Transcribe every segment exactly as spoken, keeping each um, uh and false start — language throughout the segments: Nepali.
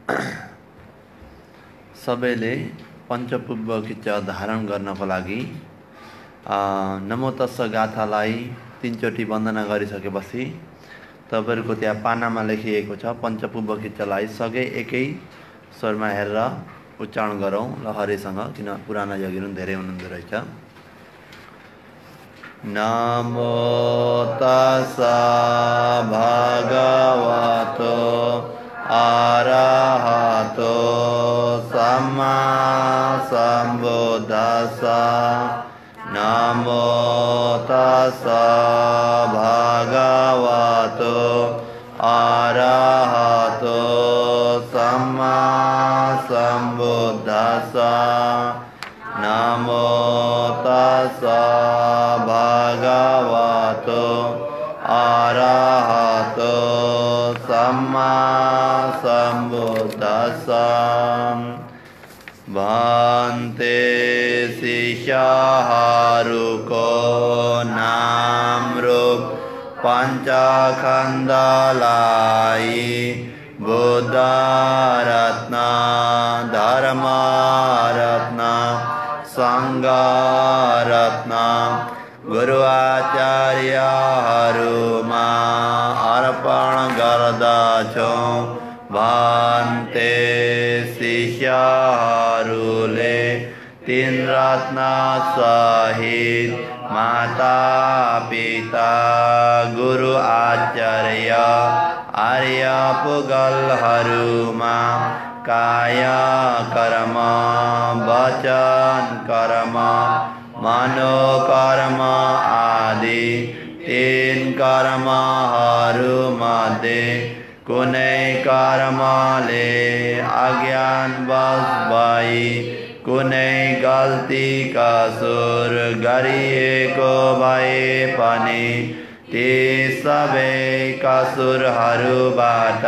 सबैले पञ्चपुब्ब किच्च धारण गर्नको लागि नमो तस्स गाथालाई तीनचोटि वन्दना गरिसकेपछि तपाईहरुको त्यहाँ पानामा लेखिएको छ पञ्चपुब्ब किच्चलाई सँगै एकै स्वरमा हेरेर उच्चारण गरौँ ल हरेसँग, किन पुराना योगीहरु धेरै हुनुहुँदो रहेछ। नमो तस्स भगवतो अरहतो सम्मा सम्बुद्धस्स। नमो तस्स भगवतो अरहतो सम्मा सम्बुद्धस्स। नमो तस्स भगवतो अरहतो सम्मा सम्बुद्धस्स। भन्ते शिष्यहरुको नाम रूप पञ्चखण्डलाई बुद्ध रत्न, धर्म रत्न, संघ रत्न गुरु आचार्यहरुमा अर्पण गर्दछु। भन्ते शिष्यहरुले तीन रत्न सहित माता पिता गुरु आचार्य आर्य पुगलहरुमा काय कर्म वचन कर्म मनोकर्म आदि तीन कर्महरुमध्ये कुनै कर्मले अज्ञानवश भई कुनै गल्ती कसुर गरिएको भए पनि ती सबै कसुरहरुबाट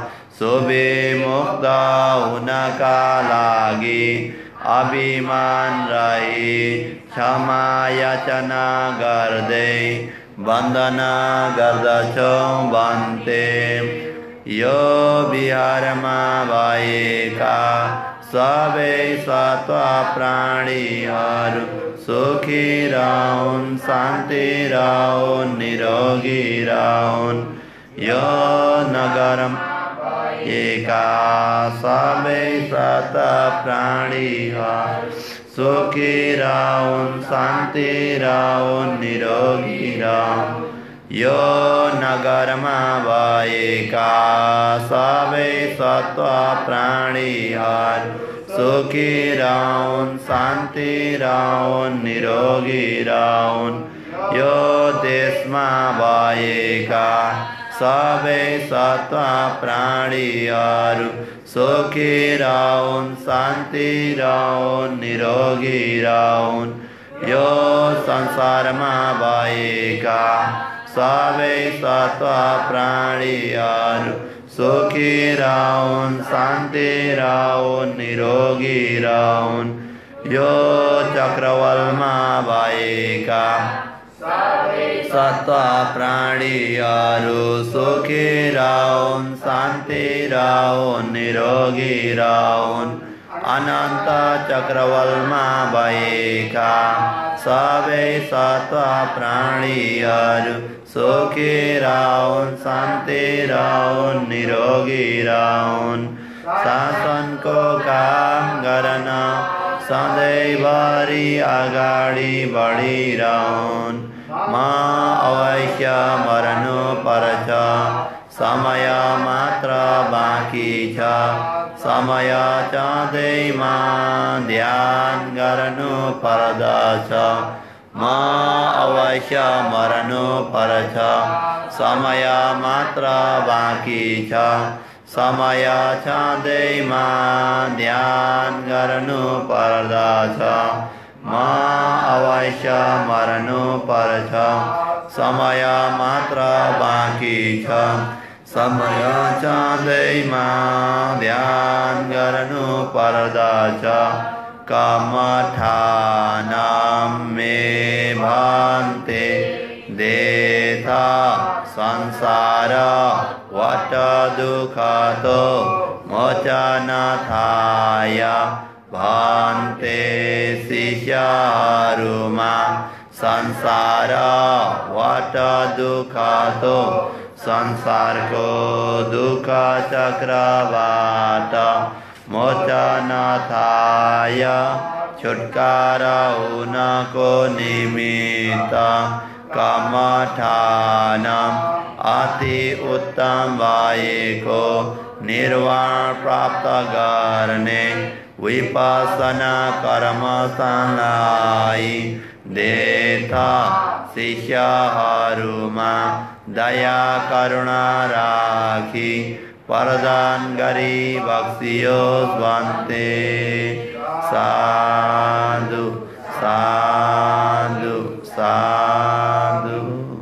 शुभिमुक्त हुनका लागि अभिमान रहित क्षमा याचना गर्दै वन्दना गर्दछु। भन्ते यो विहारमा भएका सबै सत्व प्राणीहरु सुखी रहून्, शान्ति रहून्, निरोगी रहून्। यो नगरमा एका सबै सत्व प्राणीहरु सुखी रहून्, शान्ति रहून्, निरोगी रहून्। यो नगरमा भएका सबै सत्व प्राणीहरु सुखी रहून्, शान्ति रहून्, निरोगी रहून्। यो देशमा भएका सबै सत्व प्राणीहरु सुखी रहून्, शान्ति रहून्, निरोगी रहून्। यो संसारमा भएका सबै सत्व प्राणीहरु सुखी रहून्, शान्ति रहून्, निरोगी रहून्। यो चक्रवालमा भएका सत्व प्राणीहरु सुखी रहून्, शान्ति रहून्, निरोगी रहून्। अनन्त चक्रवालमा भएका सबै सत्व प्राणीहरु सुखी रहून्, शान्ति रहून्, निरोगी रहून्। शासनको काम गर्न सधैँभरि अगाडि बढिरहून्। म अवश्य मर्नु पर्छ, समय मात्र बाँकी छ। समय चाँदैमा ध्यान गर्नु पर्दछ। म अवश्य मर्नु पर्छ, समय मात्र बाँकी छ। समय चाँदैमा ध्यान गर्नु पर्दछ। म अवश्य मर्नु पर्छ, समय मात्र बाँकी छ। समय चाँदैमा ध्यान गर्नु पर्दछ। कमठानं मे भन्ते देथा संसार वट दुःखतो मोचनार्थाय भन्ते शिष्यहरूमा संसार वट दुःखतो संसारको दुःख चक्रबाट मोचनार्थाय छुटकारा हुनको निमित्त कमठान अति उत्तम भएको निर्वाण प्राप्त गर्ने विपස්සना कर्मस्थानलाई देथ शिष्यहरूमा दया करुणा राखी प्रदान गरी बक्सियोस् भन्ते। साधु साधु साधु।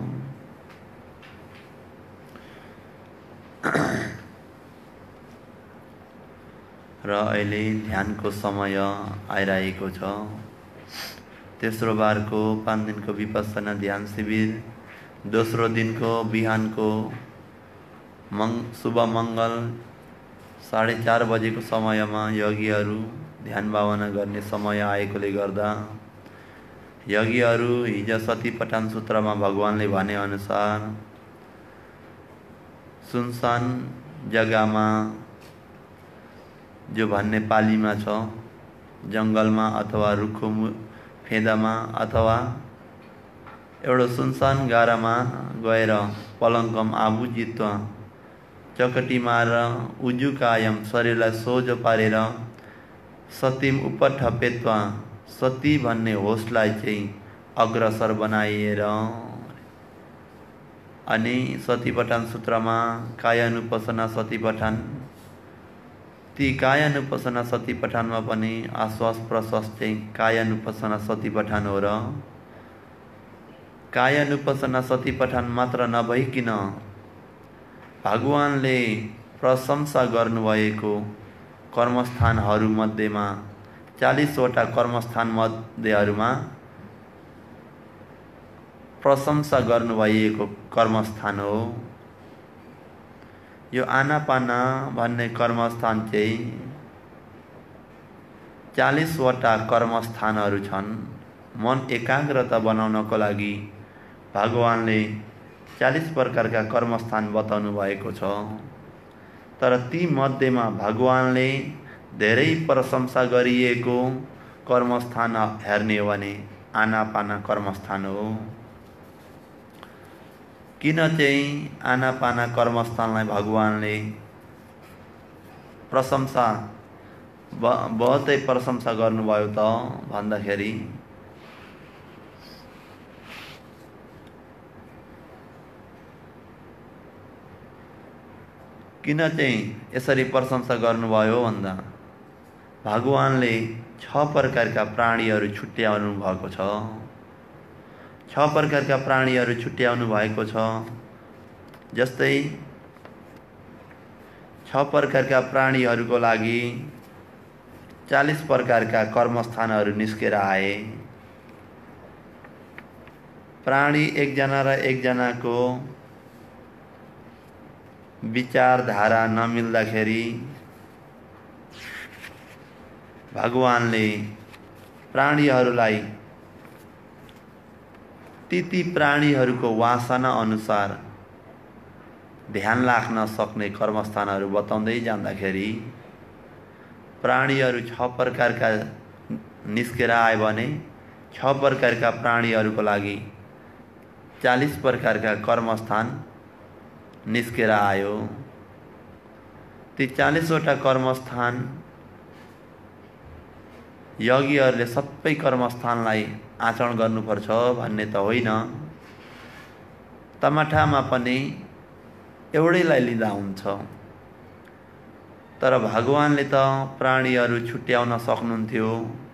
र अहिले ध्यानको समय आइरहेको छ। तेस्रो बारको पाँच दिनको विपස්සना ध्यान शिविर दोस्रो दिनको बिहानको मङ्ग शुभ मङ्गल साढे चार बजेको समयमा योगीहरू ध्यान भावना गर्ने समय आएकोले गर्दा योगीहरू हिजो सतीपठान सूत्रमा भगवानले भने अनुसार सुनसान जग्गामा जो भन्ने पालीमा छ जङ्गलमा अथवा रुखो फेदामा अथवा एउटा सुनसान गारामा गएर पलङ्कम आबुजित्व चकटी मारेर उजु कायम शरीरलाई सोझो पारेर सतीम उपर ठपेत्व सती भन्ने होसलाई चाहिँ अग्रसर बनाइएर अनि सतीपठान सूत्रमा कायानुपसना सतीपठान ती कायानुपसना सतीपठानमा पनि आश्वास प्रश्वास चाहिँ कायानुपसना सतीपठान हो र कायानुपसना सतीपठान मात्र नभइकिन भगवानले प्रशंसा गर्नुभएको कर्मस्थानहरूमध्येमा चालीसवटा कर्मस्थान मध्येहरूमा प्रशंसा गर्नुभएको कर्मस्थान हो यो आनापाना भन्ने कर्मस्थान चाहिँ चालीसवटा कर्मस्थानहरू छन्। मन एकाग्रता बनाउनको लागि भगवानले चालीस प्रकारका कर्मस्थान बताउनु भएको छ। तर ती मध्येमा भगवानले धेरै प्रशंसा गरिएको कर्मस्थान हेर्ने हो भने आनापाना कर्मस्थान हो। किन चाहिँ आनापाना कर्मस्थानलाई भगवानले प्रशंसा बहुतै प्रशंसा गर्नुभयो त भन्दाखेरि किन चाहिँ यसरी प्रशंसा गर्नुभयो भन्दा भगवानले छ प्रकारका प्राणीहरू छुट्याउनु भएको छ। छ प्रकारका प्राणीहरू छुट्याउनु भएको छ। जस्तै छ प्रकारका प्राणीहरूको लागि चालीस प्रकारका कर्मस्थानहरू निस्केर आए। प्राणी एकजना र एकजनाको विचारधारा नमिल्दाखेरि भगवानले प्राणीहरूलाई ती ती प्राणीहरूको वासना अनुसार ध्यान लाग्न सक्ने कर्मस्थानहरू बताउँदै जाँदाखेरि प्राणीहरू छ प्रकारका निस्केर आए भने छ प्रकारका प्राणीहरूको लागि चालीस प्रकारका कर्मस्थान निस्केर आयो। ती चालीसवटा कर्मस्थान योगीहरूले सबै कर्मस्थानलाई आचरण गर्नुपर्छ भन्ने त होइन। तमाठामा पनि एउटैलाई लिँदा हुन्छ। तर भगवानले त प्राणीहरू छुट्याउन सक्नुहुन्थ्यो।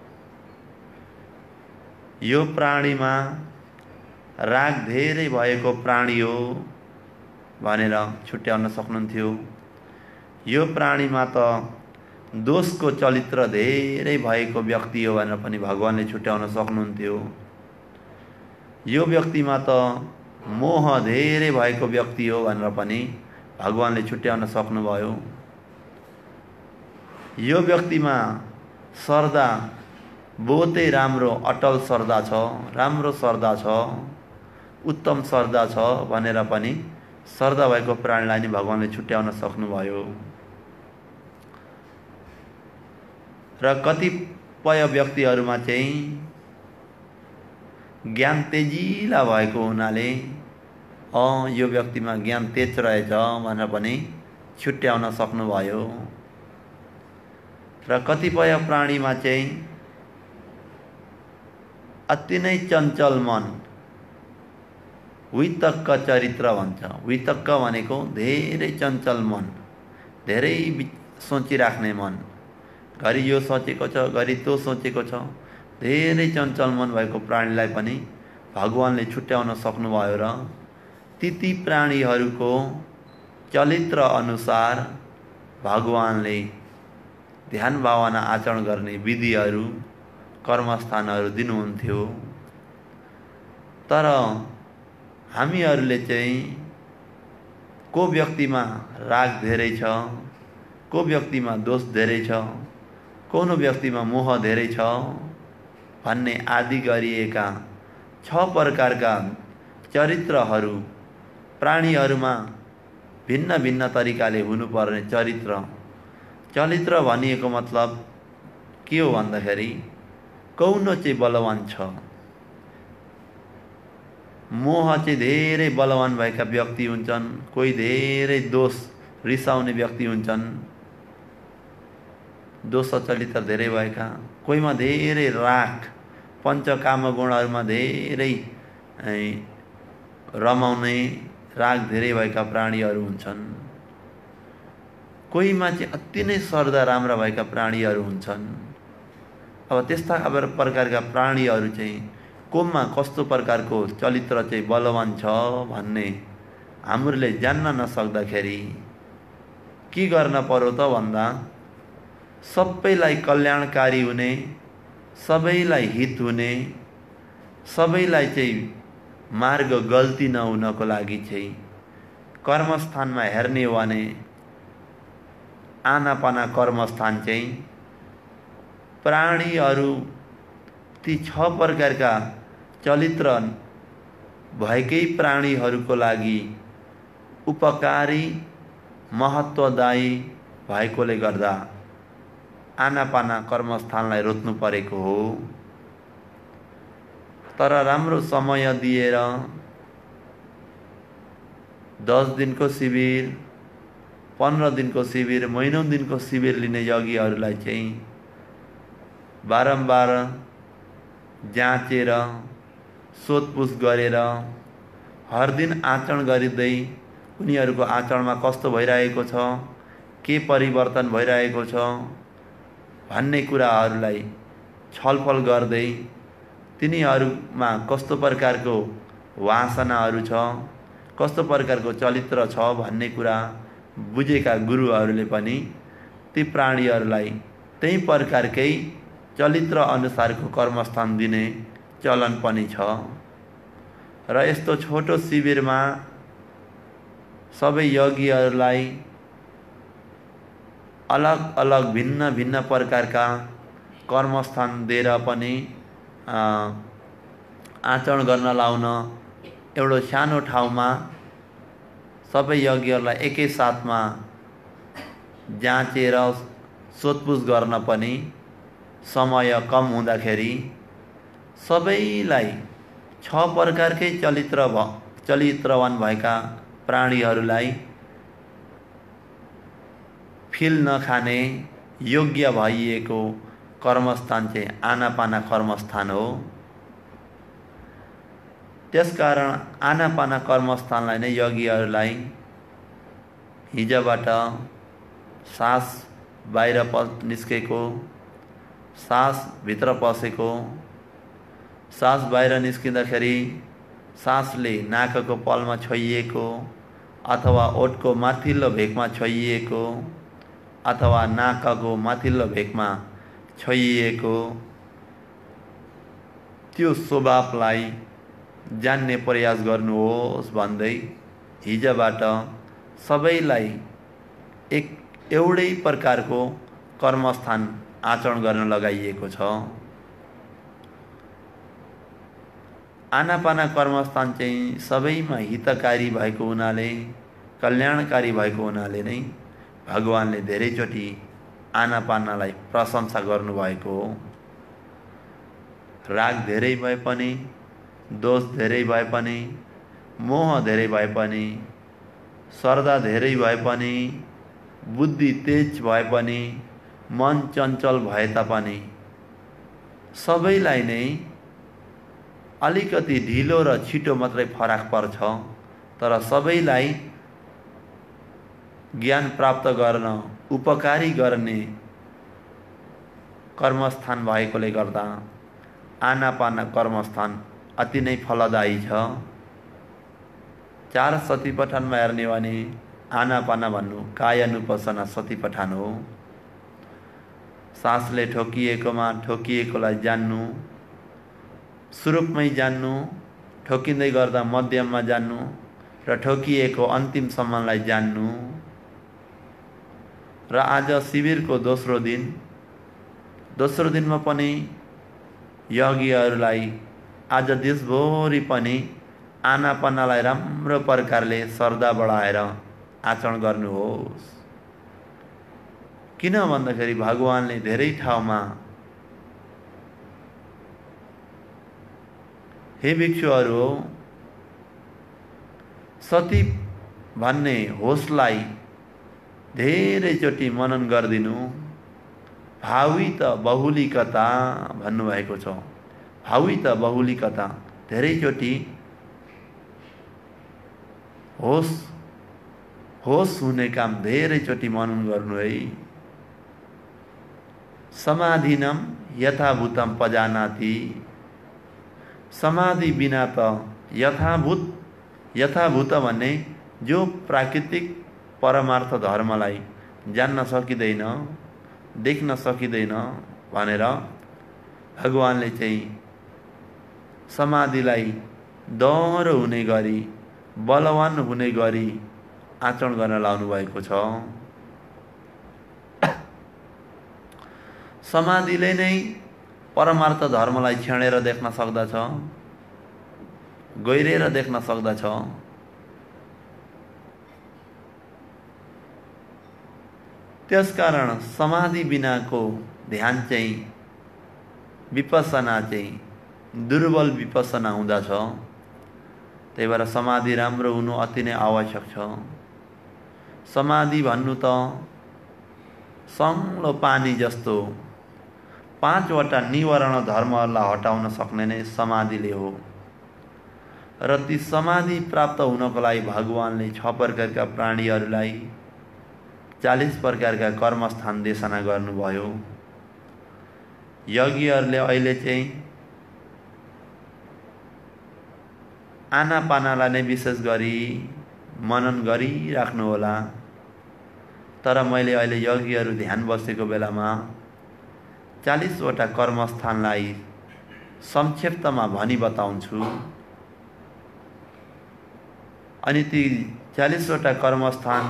यो प्राणीमा राग धेरै भएको प्राणी हो भनेर छुट्याउन सक्नुहुन्थ्यो। यो प्राणीमा त दोषको चरित्र धेरै भएको व्यक्ति हो भनेर पनि भगवानले छुट्याउन सक्नुहुन्थ्यो। यो व्यक्तिमा त मोह धेरै भएको व्यक्ति हो भनेर पनि भगवानले छुट्याउन सक्नुभयो। यो व्यक्तिमा श्रद्धा बहुतै राम्रो अटल श्रद्धा छ, राम्रो श्रद्धा छ, उत्तम श्रद्धा छ भनेर पनि श्रद्धा भएको प्राणीलाई नि भगवानले छुट्याउन सक्नुभयो। र कतिपय व्यक्तिहरूमा चाहिँ ज्ञान तेजिला भएको हुनाले अ यो व्यक्तिमा ज्ञान तेज रहेछ भनेर पनि छुट्याउन सक्नुभयो। र कतिपय प्राणीमा चाहिँ अति नै चञ्चल मन, वितक्क चरित्र भन्छ। वितक्क भनेको धेरै चञ्चल मन, धेरै सोचिराख्ने मन, घरि यो सोचेको छ, घरि त्यो सोचेको छ, धेरै चञ्चल मन भएको प्राणीलाई पनि भगवानले छुट्याउन सक्नुभयो। र ती ती प्राणीहरूको चरित्र अनुसार भगवानले ध्यान भावना आचरण गर्ने विधिहरू, कर्मस्थानहरू दिनुहुन्थ्यो। तर हामीहरूले चाहिँ को व्यक्तिमा राग धेरै छ, को व्यक्तिमा दोष धेरै छ, कुन व्यक्तिमा मोह धेरै छ भन्ने आदि गरिएका छ प्रकारका चरित्रहरू प्राणीहरूमा भिन्न भिन्न तरिकाले हुनुपर्ने चरित्र। चरित्र भनिएको मतलब के हो भन्दाखेरि कौनो चाहिँ बलवान छ। मोह चाहिँ धेरै बलवान भएका व्यक्ति हुन्छन्, कोही धेरै दोष रिसाउने व्यक्ति हुन्छन्, दोष चरित्र धेरै भएका, कोहीमा धेरै राग पञ्चकाम गुणहरूमा धेरै रमाउने राग धेरै भएका प्राणीहरू हुन्छन्। कोहीमा चाहिँ अति नै श्रद्धा राम्रा भएका प्राणीहरू हुन्छन्। अब त्यस्ता अब प्रकारका प्राणीहरू चाहिँ कोमा कस्तो प्रकारको चरित्र चाहिँ बलवान छ भन्ने हामीले जान्न नसक्दाखेरि के गर्न पर्यो त भन्दा सबैलाई कल्याणकारी हुने, सबैलाई हित हुने, सबैलाई चाहिँ मार्ग गल्ती नहुनको लागि चाहिँ कर्मस्थानमा हेर्ने हो भने आनापाना कर्मस्थान चाहिँ प्राणीहरू ती छ प्रकारका चरित्र भएकै प्राणीहरूको लागि उपकारी महत्त्वदायी भएकोले गर्दा आनापाना कर्मस्थानलाई रोज्नु परेको हो। तर राम्रो समय दिएर दस दिनको शिविर, पन्ध्र दिनको शिविर, महिनौं दिनको शिविर लिने यज्ञहरूलाई चाहिँ बारम्बार जाँचेर सोधपुछ गरेर हर दिन आचरण गरिँदै उनीहरूको आचरणमा कस्तो भइरहेको छ, के परिवर्तन भइरहेको छ भन्ने कुराहरूलाई छलफल गर्दै तिनीहरूमा कस्तो प्रकारको वासनाहरू छ, कस्तो प्रकारको चरित्र छ भन्ने कुरा बुझेका गुरुहरूले पनि ती प्राणीहरूलाई त्यही प्रकारकै चरित्र अनुसारको कर्मस्थान दिने चलन पनि छ। र यस्तो छोटो शिविरमा सबै यज्ञहरूलाई अलग अलग भिन्न भिन्न प्रकारका कर्मस्थान दिएर पनि आचरण गर्न लाउन एउटा सानो ठाउँमा सबै यज्ञहरूलाई एकै साथमा जाँचेर सोधपुछ गर्न पनि समय कम हुँदाखेरि सबैलाई छ प्रकारकै चरित्र भ चरित्रवान भएका प्राणीहरूलाई फिल नखाने योग्य भइएको कर्मस्थान चाहिँ आनापाना कर्मस्थान हो। त्यसकारण आनापाना कर्मस्थानलाई नै यज्ञहरूलाई हिजोबाट सास बाहिर प निस्केको, सास भित्र पसेको, सास बाहिर निस्किँदाखेरि सासले नाकको पलमा छोइएको अथवा ओठको माथिल्लो भेगमा छोइएको अथवा नाकको माथिल्लो भेगमा छोइएको त्यो स्वभावलाई जान्ने प्रयास गर्नुहोस् भन्दै हिजोबाट सबैलाई एक एउटै प्रकारको कर्मस्थान आचरण गर्न लगाइएको छ। आनापाना कर्मस्थान चाहिँ सबैमा हितकारी भएको हुनाले, कल्याणकारी भएको हुनाले नै भगवानले धेरैचोटि आनापानालाई प्रशंसा गर्नुभएको हो। राग धेरै भए पनि, दोष धेरै भए पनि, मोह धेरै भए पनि, श्रद्धा धेरै भए पनि, बुद्धि तेज भए पनि, मन चञ्चल भए तापनि सबैलाई नै अलिकति ढिलो र छिटो मात्रै फरक पर्छ, तर सबैलाई ज्ञान प्राप्त गर्न उपकारी गर्ने कर्मस्थान भएकोले गर्दा आनापाना कर्मस्थान अति नै फलदायी छ। चार सतिपठानमा हेर्ने हो भने आनापाना भन्नु कायानुपसना सतिपठान हो। सासले ठोकिएकोमा ठोकिएकोलाई जान्नु, सुरुपमै जान्नु, ठोकिँदै गर्दा मध्यममा जान्नु र ठोकिएको अन्तिमसम्मलाई जान्नु। र आज शिविरको दोस्रो दिन दोस्रो दिनमा पनि यज्ञहरूलाई आज देशभरि पनि आनापानालाई राम्रो प्रकारले श्रद्धा बढाएर आचरण गर्नुहोस्। किन भन्दाखेरि भगवानले धेरै ठाउँमा हे भिक्षुहरू सती भन्ने होसलाई धेरैचोटि मनन गरिदिनु, भावित बहुलिकता भन्नुभएको छ। भावित बहुलिकता धेरैचोटि होस होस हुने काम धेरैचोटि मनन गर्नु है। समाधिनम यथाभूतम पजानाति, समाधि बिना त यथाभूत यथाभूत भन्ने जो प्राकृतिक परमार्थ धर्मलाई जान्न सकिँदैन, देख्न सकिँदैन भनेर भगवानले चाहिँ समाधिलाई दह्रो हुने गरी, बलवान हुने गरी आचरण गर्न लाउनु भएको छ। समाधिले नै परमार्थ धर्मलाई छेडेर देख्न सक्दछ, गहिरेर देख्न सक्दछ। त्यसकारण समाधि बिनाको ध्यान चाहिँ विपස්සना चाहिँ दुर्बल विपස්සना हुँदछ। त्यही भएर समाधि राम्रो हुनु अति नै आवश्यक छ। समाधि भन्नु त सङ्लो पानी जस्तो पाँचवटा निवारण धर्महरूलाई हटाउन सक्ने नै समाधिले हो। र ती समाधि प्राप्त हुनको लागि भगवानले छ प्रकारका प्राणीहरूलाई चालीस प्रकारका कर्मस्थान देशना गर्नुभयो। यज्ञहरूले अहिले चाहिँ आनापानालाई नै विशेष गरी मनन गरिराख्नु होला। तर मैले अहिले यज्ञहरू ध्यान बसेको बेलामा चालीसवटा कर्मस्थानलाई संक्षिप्तमा भनी बताउँछु। अनि ती चालीसवटा कर्मस्थान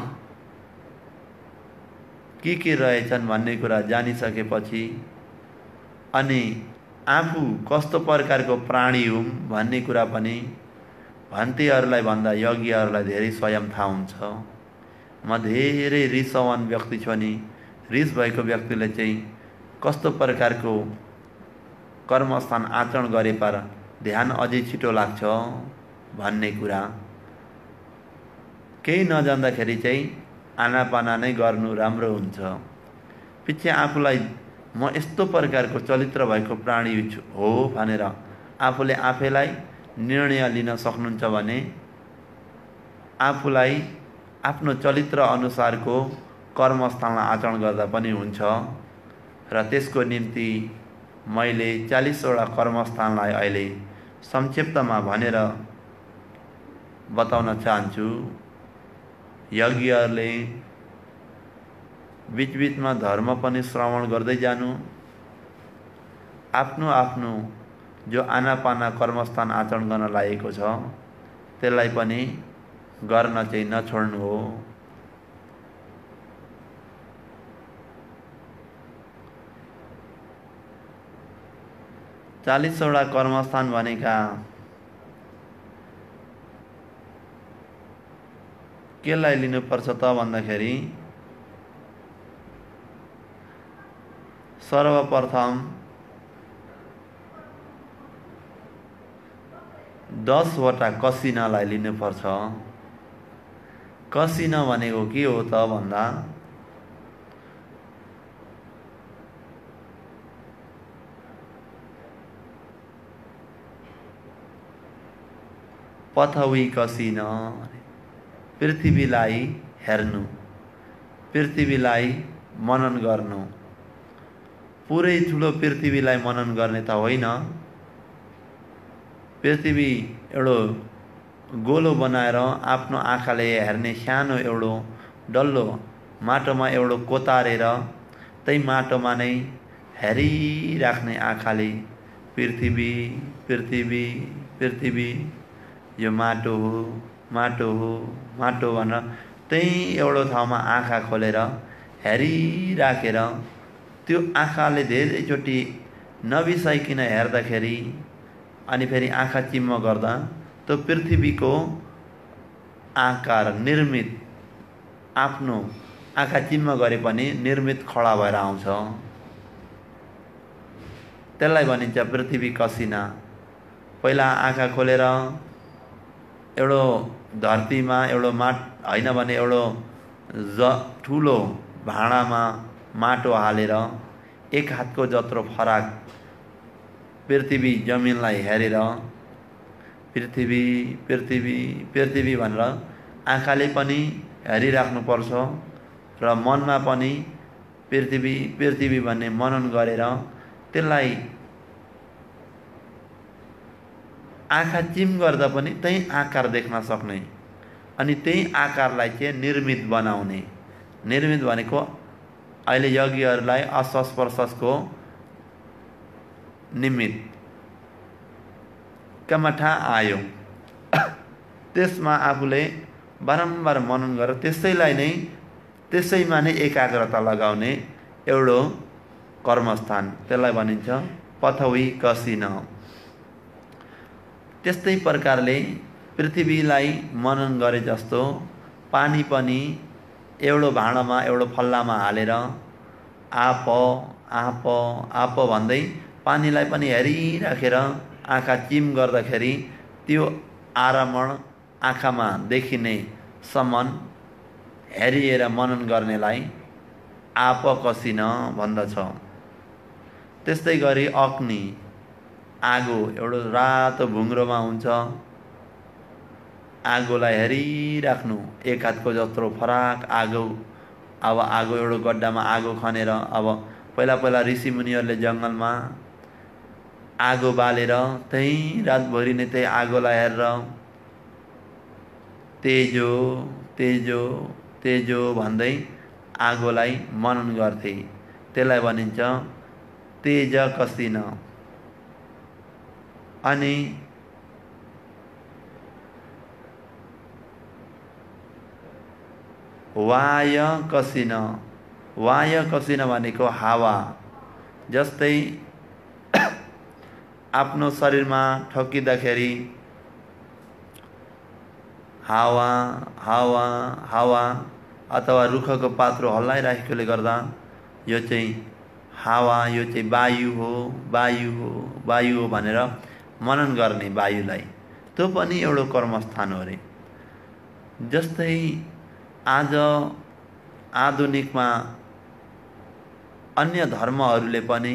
के के रहेछन् भन्ने कुरा जानिसकेपछि अनि आफू कस्तो प्रकारको प्राणी हुँ भन्ने कुरा पनि भन्तीहरूलाई भन्दा यज्ञहरूलाई धेरै स्वयं थाहा हुन्छ। म धेरै रिसवान व्यक्ति छु नि रिस भएको व्यक्तिले चाहिँ कस्तो प्रकारको कर्मस्थान आचरण गरे पर ध्यान अझै छिटो लाग्छ भन्ने कुरा केही नजान्दाखेरि चाहिँ आनापाना नै गर्नु राम्रो हुन्छ। पछि आफूलाई म यस्तो प्रकारको चरित्र भएको प्राणी हो भनेर आफूले आफैलाई निर्णय लिन सक्नुहुन्छ भने आफूलाई आफ्नो चरित्र अनुसारको कर्मस्थानमा आचरण गर्दा पनि हुन्छ। र त्यसको निम्ति मैले चालीसवटा कर्मस्थानलाई अहिले संक्षिप्तमा भनेर बताउन चाहन्छु। यज्ञहरूले बीचबीचमा धर्म पनि श्रवण गर्दै जानु, आफ्नो आफ्नो जो आनापाना कर्मस्थान आचरण गर्न लागेको छ त्यसलाई पनि गर्न चाहिँ नछोड्नु हो। चालीसवटा कर्मस्थान भनेका केलाई लिनुपर्छ त भन्दाखेरि सर्वप्रथम दसवटा कसिनालाई लिनुपर्छ। कसिना भनेको के हो त भन्दा पथवी कसिन, पृथ्वीलाई हेर्नु, पृथ्वीलाई मनन गर्नु। पुरै ठुलो पृथ्वीलाई मनन गर्ने त होइन, पृथ्वी एउटो गोलो बनाएर आफ्नो आँखाले हेर्ने सानो एउटो डल्लो माटोमा एउटो कोतारेर त्यही माटोमा नै हेरिराख्ने आँखाले पृथ्वी पृथ्वी पृथ्वी यो माटो हो माटो हो माटो भनेर त्यही एउटो ठाउँमा आँखा खोलेर हेरिराखेर त्यो आँखाले धेरैचोटि नबिसाइकन हेर्दाखेरि अनि फेरि आँखा चिम्म गर्दा त्यो पृथ्वीको आकार निर्मित आफ्नो आँखा चिम्म गरे पनि निर्मित खडा भएर आउँछ। त्यसलाई भनिन्छ पृथ्वी कसिना। पहिला आँखा खोलेर एउटो धरतीमा एउटो माट होइन भने एउटो ज ठुलो भाँडामा माटो हालेर एक हातको जत्रो फराक पृथ्वी जमिनलाई हेरेर पृथ्वी पृथ्वी पृथ्वी भनेर आँखाले पनि हेरिराख्नुपर्छ र मनमा पनि पृथ्वी पृथ्वी भन्ने मनन गरेर त्यसलाई आँखा चिम गर्दा पनि त्यही आकार देख्न सक्ने अनि त्यही आकारलाई चाहिँ निर्मित बनाउने। निर्मित भनेको अहिले यज्ञहरूलाई असस प्रशसको निमित्त कमठा आयो त्यसमा आफूले बारम्बार मनन गरेर त्यसैलाई नै त्यसैमा नै एकाग्रता लगाउने एउटो कर्मस्थान, त्यसलाई भनिन्छ पथवी कसिन। त्यस्तै प्रकारले पृथ्वीलाई मनन गरे जस्तो पानी पनि एउटो भाँडामा एउटो फल्लामा हालेर आप आप आप भन्दै पानीलाई पनि हेरिराखेर आँखा चिम गर्दाखेरि त्यो आरमण आँखामा देखिने समन हेरिएर मनन गर्नेलाई आप कसिन भन्दछ। त्यस्तै गरी अग्नि आगो एउटा रातो भुङ्ग्रोमा हुन्छ, आगोलाई हेरिराख्नु एक हातको जत्रो फराक आगो। अब आगो एउटा गड्डामा आगो खनेर अब पहिला पहिला ऋषिमुनिहरूले जङ्गलमा आगो बालेर त्यही रातभरि नै त्यही आगोलाई हेरेर तेजो तेजो तेजो भन्दै आगोलाई मनन गर्थे। त्यसलाई भनिन्छ तेज कसिन। अनि वाय कसिन। वाय कसिन भनेको हावा। जस्तै आफ्नो शरीरमा ठोकिँदाखेरि हावा हावा हावा अथवा रुखको पात्रो हल्लाइराखेकोले गर्दा यो चाहिँ हावा, यो चाहिँ वायु हो वायु हो वायु हो भनेर मनन गर्ने वायुलाई, त्यो पनि एउटा कर्मस्थान हो अरे। जस्तै आज आधुनिकमा अन्य धर्महरूले पनि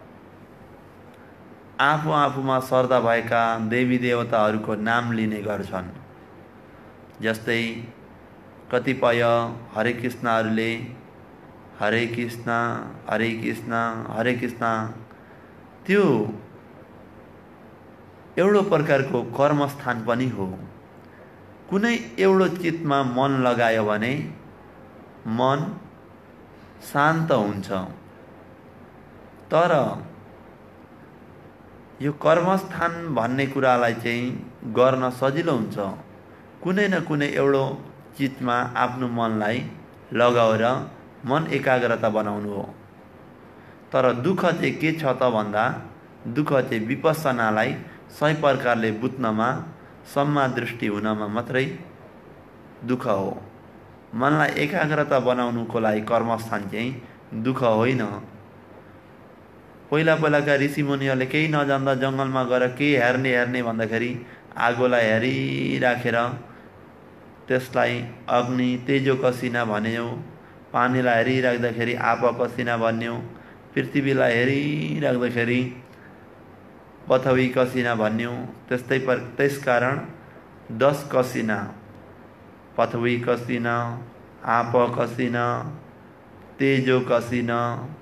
आफू आफूमा श्रद्धा भएका देवी देवताहरूको नाम लिने गर्छन्। जस्तै कतिपय हरे कृष्णहरूले हरे कृष्ण हरे कृष्ण हरे कृष्ण, त्यो एउटो प्रकारको कर्मस्थान पनि हो। कुनै एउटो चित्तमा मन लगायो भने मन शान्त हुन्छ। तर यो कर्मस्थान भन्ने कुरालाई चाहिँ गर्न सजिलो हुन्छ, कुनै न कुनै एउटो चित्तमा आफ्नो मनलाई लगाएर मन एकाग्रता बनाउनु हो। तर दुःख चाहिँ के छ त भन्दा दुःख चाहिँ विपस्सनालाई सही प्रकारले बुझ्नमा सम्मा दृष्टि हुनमा मात्रै दुःख हो। मनलाई एकाग्रता बनाउनुको लागि कर्मस्थान चाहिँ दुःख होइन। पहिला पहिलाका ऋषिमुनिहरूले केही नजान्दा जङ्गलमा गएर के हेर्ने हेर्ने भन्दाखेरि आगोलाई हेरिराखेर त्यसलाई अग्नि तेजो कसिना भन्यो, पानीलाई हेरिराख्दाखेरि आप कसिना भन्यो, पृथ्वीलाई हेरिराख्दाखेरि पथवी कसिना भन्यो। त्यस्तै पर त्यसकारण दस कसिना, पथवी कसिना, आप कसिना, तेजो कसिना,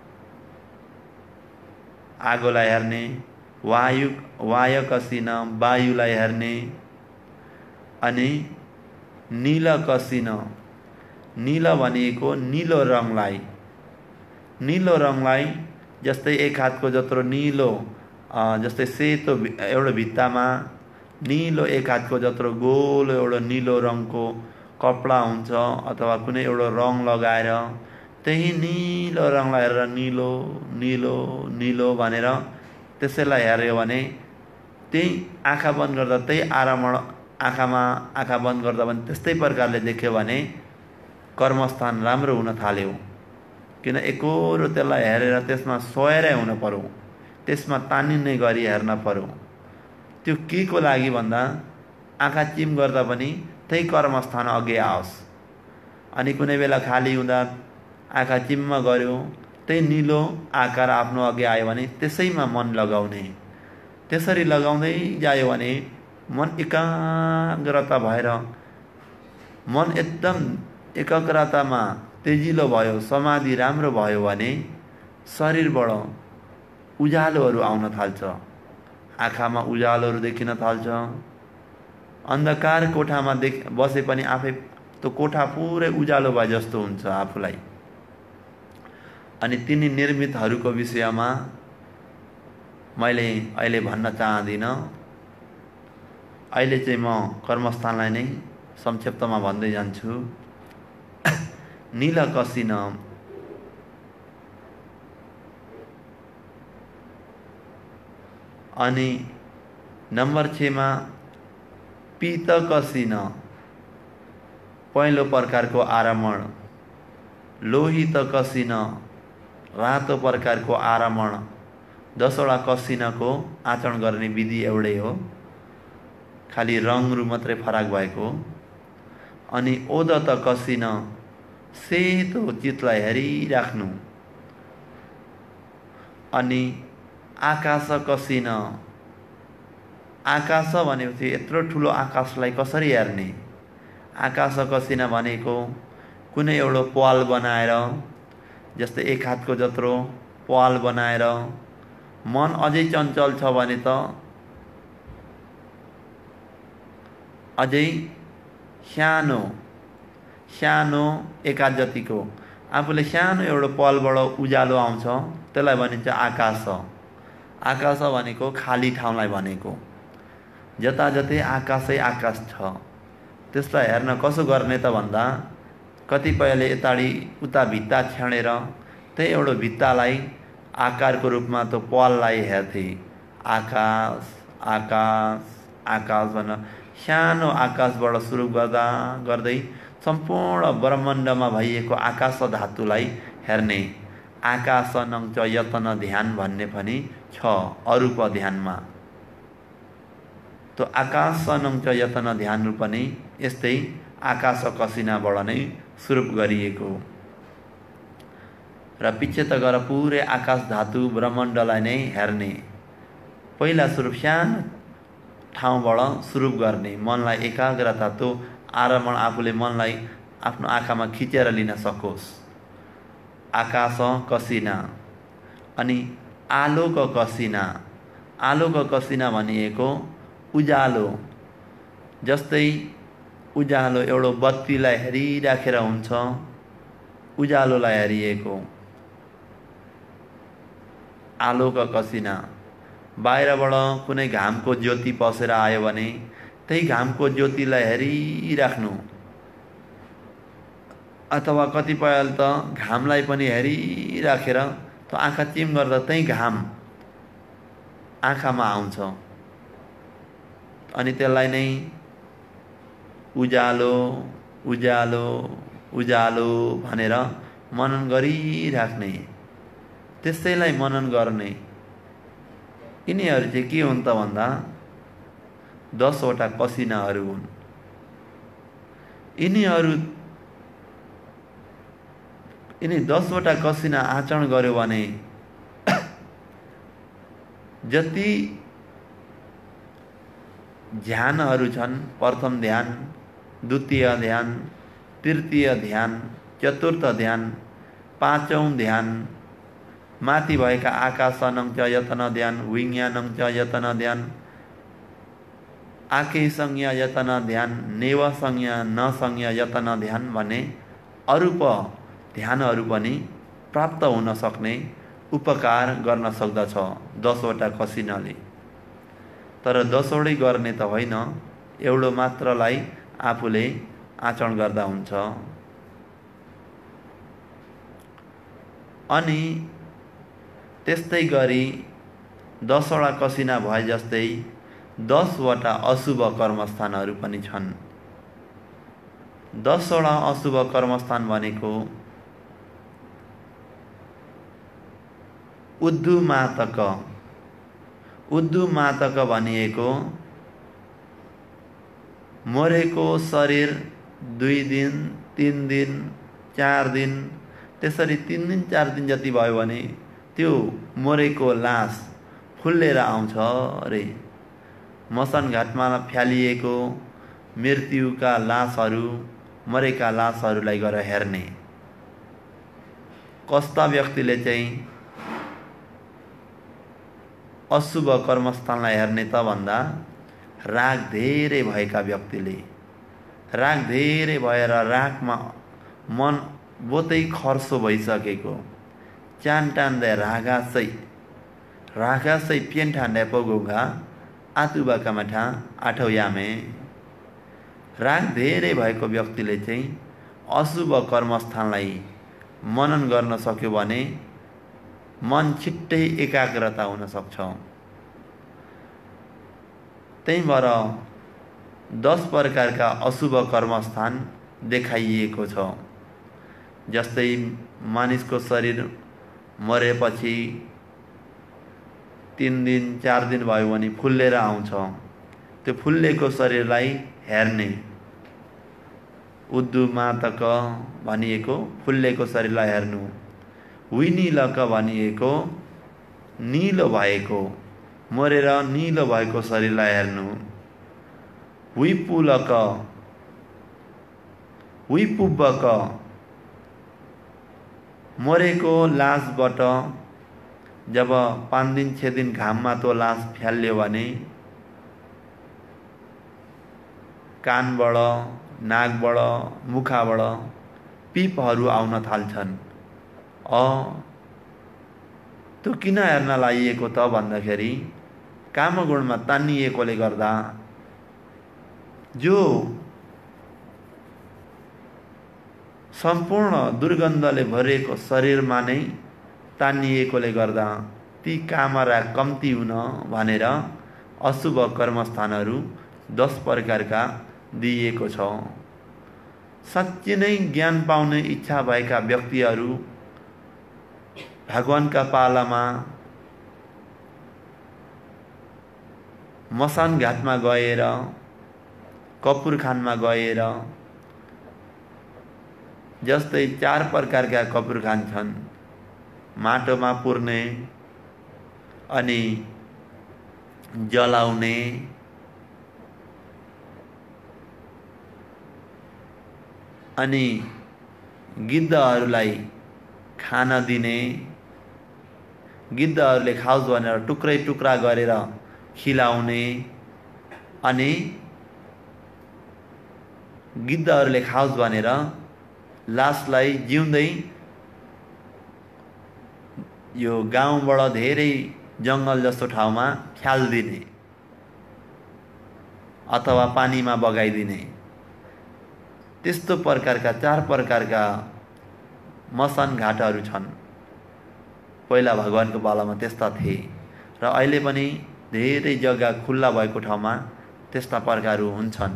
आगोलाई हेर्ने, वायु वाय कसिना, वायुलाई हेर्ने, अनि नील कसिना, नील भनेको नीलो रङलाई, नीलो रङलाई जस्तै एक हातको जत्रो नीलो, जस्तै सेतो एउटा भित्तामा नीलो एक हातको जत्रो गोलो एउटा नीलो रङको कपडा हुन्छ अथवा कुनै एउटा रङ लगाएर त्यही नीलो रङलाई हेरेर नीलो नीलो नीलो भनेर त्यसैलाई हेऱ्यो भने त्यही आँखा बन्द गर्दा त्यही आरामण आँखामा आँखा बन्द गर्दा पनि त्यस्तै प्रकारले देख्यो भने कर्मस्थान राम्रो हुन थाल्यो। किन एकोरो त्यसलाई हेरेर त्यसमा सोहेरै हुन पर्यो, त्यसमा तानिने गरी हेर्न पर्यो। त्यो के को लागि भन्दा आँखा चिम गर्दा पनि त्यही कर्मस्थान अघि आओस्। अनि कुनै बेला खाली हुँदा आँखा चिम्म गर्यो, त्यही नीलो आकार आफ्नो अघि आयो भने त्यसैमा मन लगाउने। त्यसरी लगाउँदै जायो भने मन एकाग्रता भएर मन एकदम एकाग्रतामा तेजिलो भयो, समाधि राम्रो भयो भने शरीरबाट उज्यालोहरू आउन थाल्छ, आँखामा उज्यालोहरू देखिन थाल्छ। अन्धकार कोठामा देख बसे पनि आफै त्यो कोठा पुरै उज्यालो भए जस्तो हुन्छ आफूलाई। अनि तिनी निर्मितहरूको विषयमा मैले अहिले भन्न चाहदिनँ। अहिले चाहिँ म कर्मस्थानलाई नै संक्षिप्तमा भन्दै जान्छु। नील कसिना, अनि नम्बर छमा पीत कसिना, पहिलो प्रकारको आरमण। लोहित कसिना, रातो प्रकारको आरमण। दसवटा कसिनाको आचरण गर्ने विधि एउटै हो, खालि रङहरू मात्रै फरक भएको। अनि ओदत कसिना, सेतो चितलाई हेरिराख्नु। अनि आकाश कसिना, आकाश भनेपछि यत्रो ठुलो आकाशलाई कसरी हेर्ने। आकाश कसिना भनेको कुनै एउटा पाल बनाएर, जस्तै एक हातको जत्रो पाल बनाएर मन अझै चञ्चल छ भने त अझै सानो सानो एक हात जतिको आफूले सानो एउटा पालबाट उज्यालो आउँछ, त्यसलाई भनिन्छ आकाश। आकाश भनेको खाली ठाउँलाई भनेको। जता जतै आकाशै आकाश छ, त्यसलाई हेर्न कसो गर्ने त भन्दा कतिपयले यताडि उता भित्ता छेडेर त्यही एउटा भित्तालाई आकारको रूपमा त्यो पाललाई हेर्थे। आकाश आकाश आकाश भनेर सानो आकाशबाट सुरु गर्दा गर्दै सम्पूर्ण ब्रह्माण्डमा भइएको आकाश धातुलाई हेर्ने। आकाश नङ च यतन ध्यान भन्ने पनि छ अरूप ध्यानमा। तो आकाश नङ च यतन ध्यान पनि यस्तै आकाश कसिनाबाट नै सुरु गरिएको। र पछि त गएर पुरै आकाश धातु ब्रह्माण्डलाई नै हेर्ने। पहिला सुरु सानो ठाउँबाट सुरु गर्ने, मनलाई एकाग्रता त्यो आरमण आफूले मनलाई आफ्नो आँखामा खिचेर लिन सकोस्। आकाश कसिना। अनि आलोक कसिना। आलोक कसिना भनिएको उज्यालो, जस्तै उज्यालो एउटा बत्तीलाई हेरिराखेर हुन्छ, उज्यालोलाई हेरिएको आलोक कसिना। बाहिरबाट कुनै घामको ज्योति पसेर आयो भने त्यही घामको ज्योतिलाई हेरिराख्नु। अथवा कतिपय त घामलाई पनि हेरिराखेर त्यो आँखा चिम गर्दा त्यही घाम आँखामा आउँछ अनि त्यसलाई नै उज्यालो उज्यालो उज्यालो भनेर मनन गरिराख्ने, त्यसैलाई मनन गर्ने। यिनीहरू चाहिँ के हुन् त भन्दा दसवटा कसिनाहरू हुन्। यिनीहरू यिनी दसवटा कसिना आचरण गर्यो भने जति ध्यानहरू छन्, प्रथम ध्यान, द्वितीय ध्यान, तृतीय ध्यान, चतुर्थ ध्यान, पाँचौं ध्यान, माथि भएका आकाशनं च यतन ध्यान, विज्ञानं च यतन ध्यान, आके संज्ञा यतन ध्यान, नेव संज्ञा न संज्ञा यतन ध्यान भन्ने अरूप ध्यानहरू पनि प्राप्त हुन सक्ने उपकार गर्न सक्दछ दसवटा कसिनाले। तर दसवटै गर्ने त होइन, एउटो मात्रलाई आफूले आचरण गर्दा हुन्छ। अनि त्यस्तै गरी दसवटा कसिना भए जस्तै दसवटा अशुभ कर्मस्थानहरू पनि छन्। दसवटा अशुभ कर्मस्थान भनेको उद्धुमातक। उद्धुमातक भनिएको मरेको शरीर दुई दिन, तीन दिन, चार दिन, त्यसरी तीन दिन चार दिन जति भयो भने त्यो मरेको लास फुल्लेर आउँछ रे। मसान घाटमा फ्यालिएको मृत्युका लासहरू, मरेका लासहरूलाई गएर हेर्ने। कस्ता व्यक्तिले चाहिँ अशुभ कर्मस्थानलाई हेर्ने त भन्दा राग धेरै भएका व्यक्तिले, राग धेरै भएर रागमा मन बोतै खर्सो भइसकेको, चान टान्दै रागासै रागासै पेन ठान्दै पगोगा आतुबाका माठा आठौ यामे। राग धेरै भएको व्यक्तिले चाहिँ अशुभ कर्मस्थानलाई मनन गर्न सक्यो भने मन छिट्टै एकाग्रता हुन सक्छ। त्यही भएर दस प्रकारका अशुभ कर्मस्थान देखाइएको छ। जस्तै मानिसको शरीर मरेपछि तीन दिन चार दिन भयो भने फुल्लेर आउँछ, त्यो फुल्लेको शरीरलाई हेर्ने। उद्धुमातक भनिएको फुल्लेको शरीरलाई हेर्नु। विनीलक भनिएको नीलो भएको, मरेर नीलो भएको शरीरलाई हेर्नु। विपुलक विपुब्बक मरेको लासबाट जब पाँच दिन छ दिन घाममा त्यो लास फ्याल्यो भने कानबाट, नाकबाट, मुखबाट पिपहरू आउन थाल्छन्। अ त्यो किन हेर्न लागिएको त भन्दाखेरि कामगुणमा तानिएकोले गर्दा जो सम्पूर्ण दुर्गन्धले भरिएको शरीरमा नै तानिएकोले गर्दा ती कामरा कम्ती हुन भनेर अशुभ कर्मस्थानहरू दस प्रकारका दिइएको छ। साँच्चै नै ज्ञान पाउने इच्छा भएका व्यक्तिहरू भगवानका पालामा मसान घाटमा गएर, कपुर खानमा गएर, जस्तै चार प्रकारका कपुर खान छन्। माटोमा पुर्ने, अनि जलाउने, अनि गिद्धहरूलाई खान दिने, गिद्धहरूले खाओस् भनेर टुक्रै टुक्रा गरेर खिलाउने, अनि गिद्धहरूले खाओस् भनेर लासलाई जिउँदै यो गाउँबाट धेरै जङ्गल जस्तो ठाउँमा फ्याल्दिने अथवा पानीमा बगाइदिने। त्यस्तो प्रकारका चार प्रकारका मसान घाटहरू छन्। पहिला भगवानको पालामा त्यस्ता थिए र अहिले पनि धेरै जग्गा खुल्ला भएको ठाउँमा त्यस्ता प्रकारहरू हुन्छन्।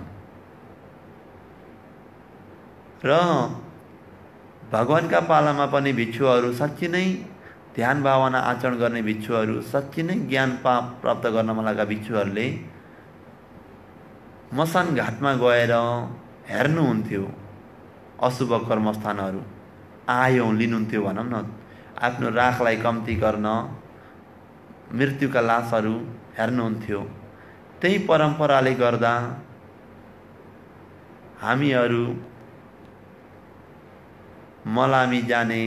र भगवानका पालामा पनि भिक्षुहरू साँच्चै नै ध्यान भावना आचरण गर्ने भिक्षुहरू, साँच्चै नै ज्ञान पा प्राप्त गर्न मन लागेका भिक्षुहरूले मसान घाटमा गएर हेर्नुहुन्थ्यो अशुभ कर्मस्थानहरू, आयौँ लिनुहुन्थ्यो भनौँ न, आफ्नो राखलाई कम्ती गर्न मृत्युका लासहरू हेर्नुहुन्थ्यो। त्यही परम्पराले गर्दा हामीहरू मलामी जाने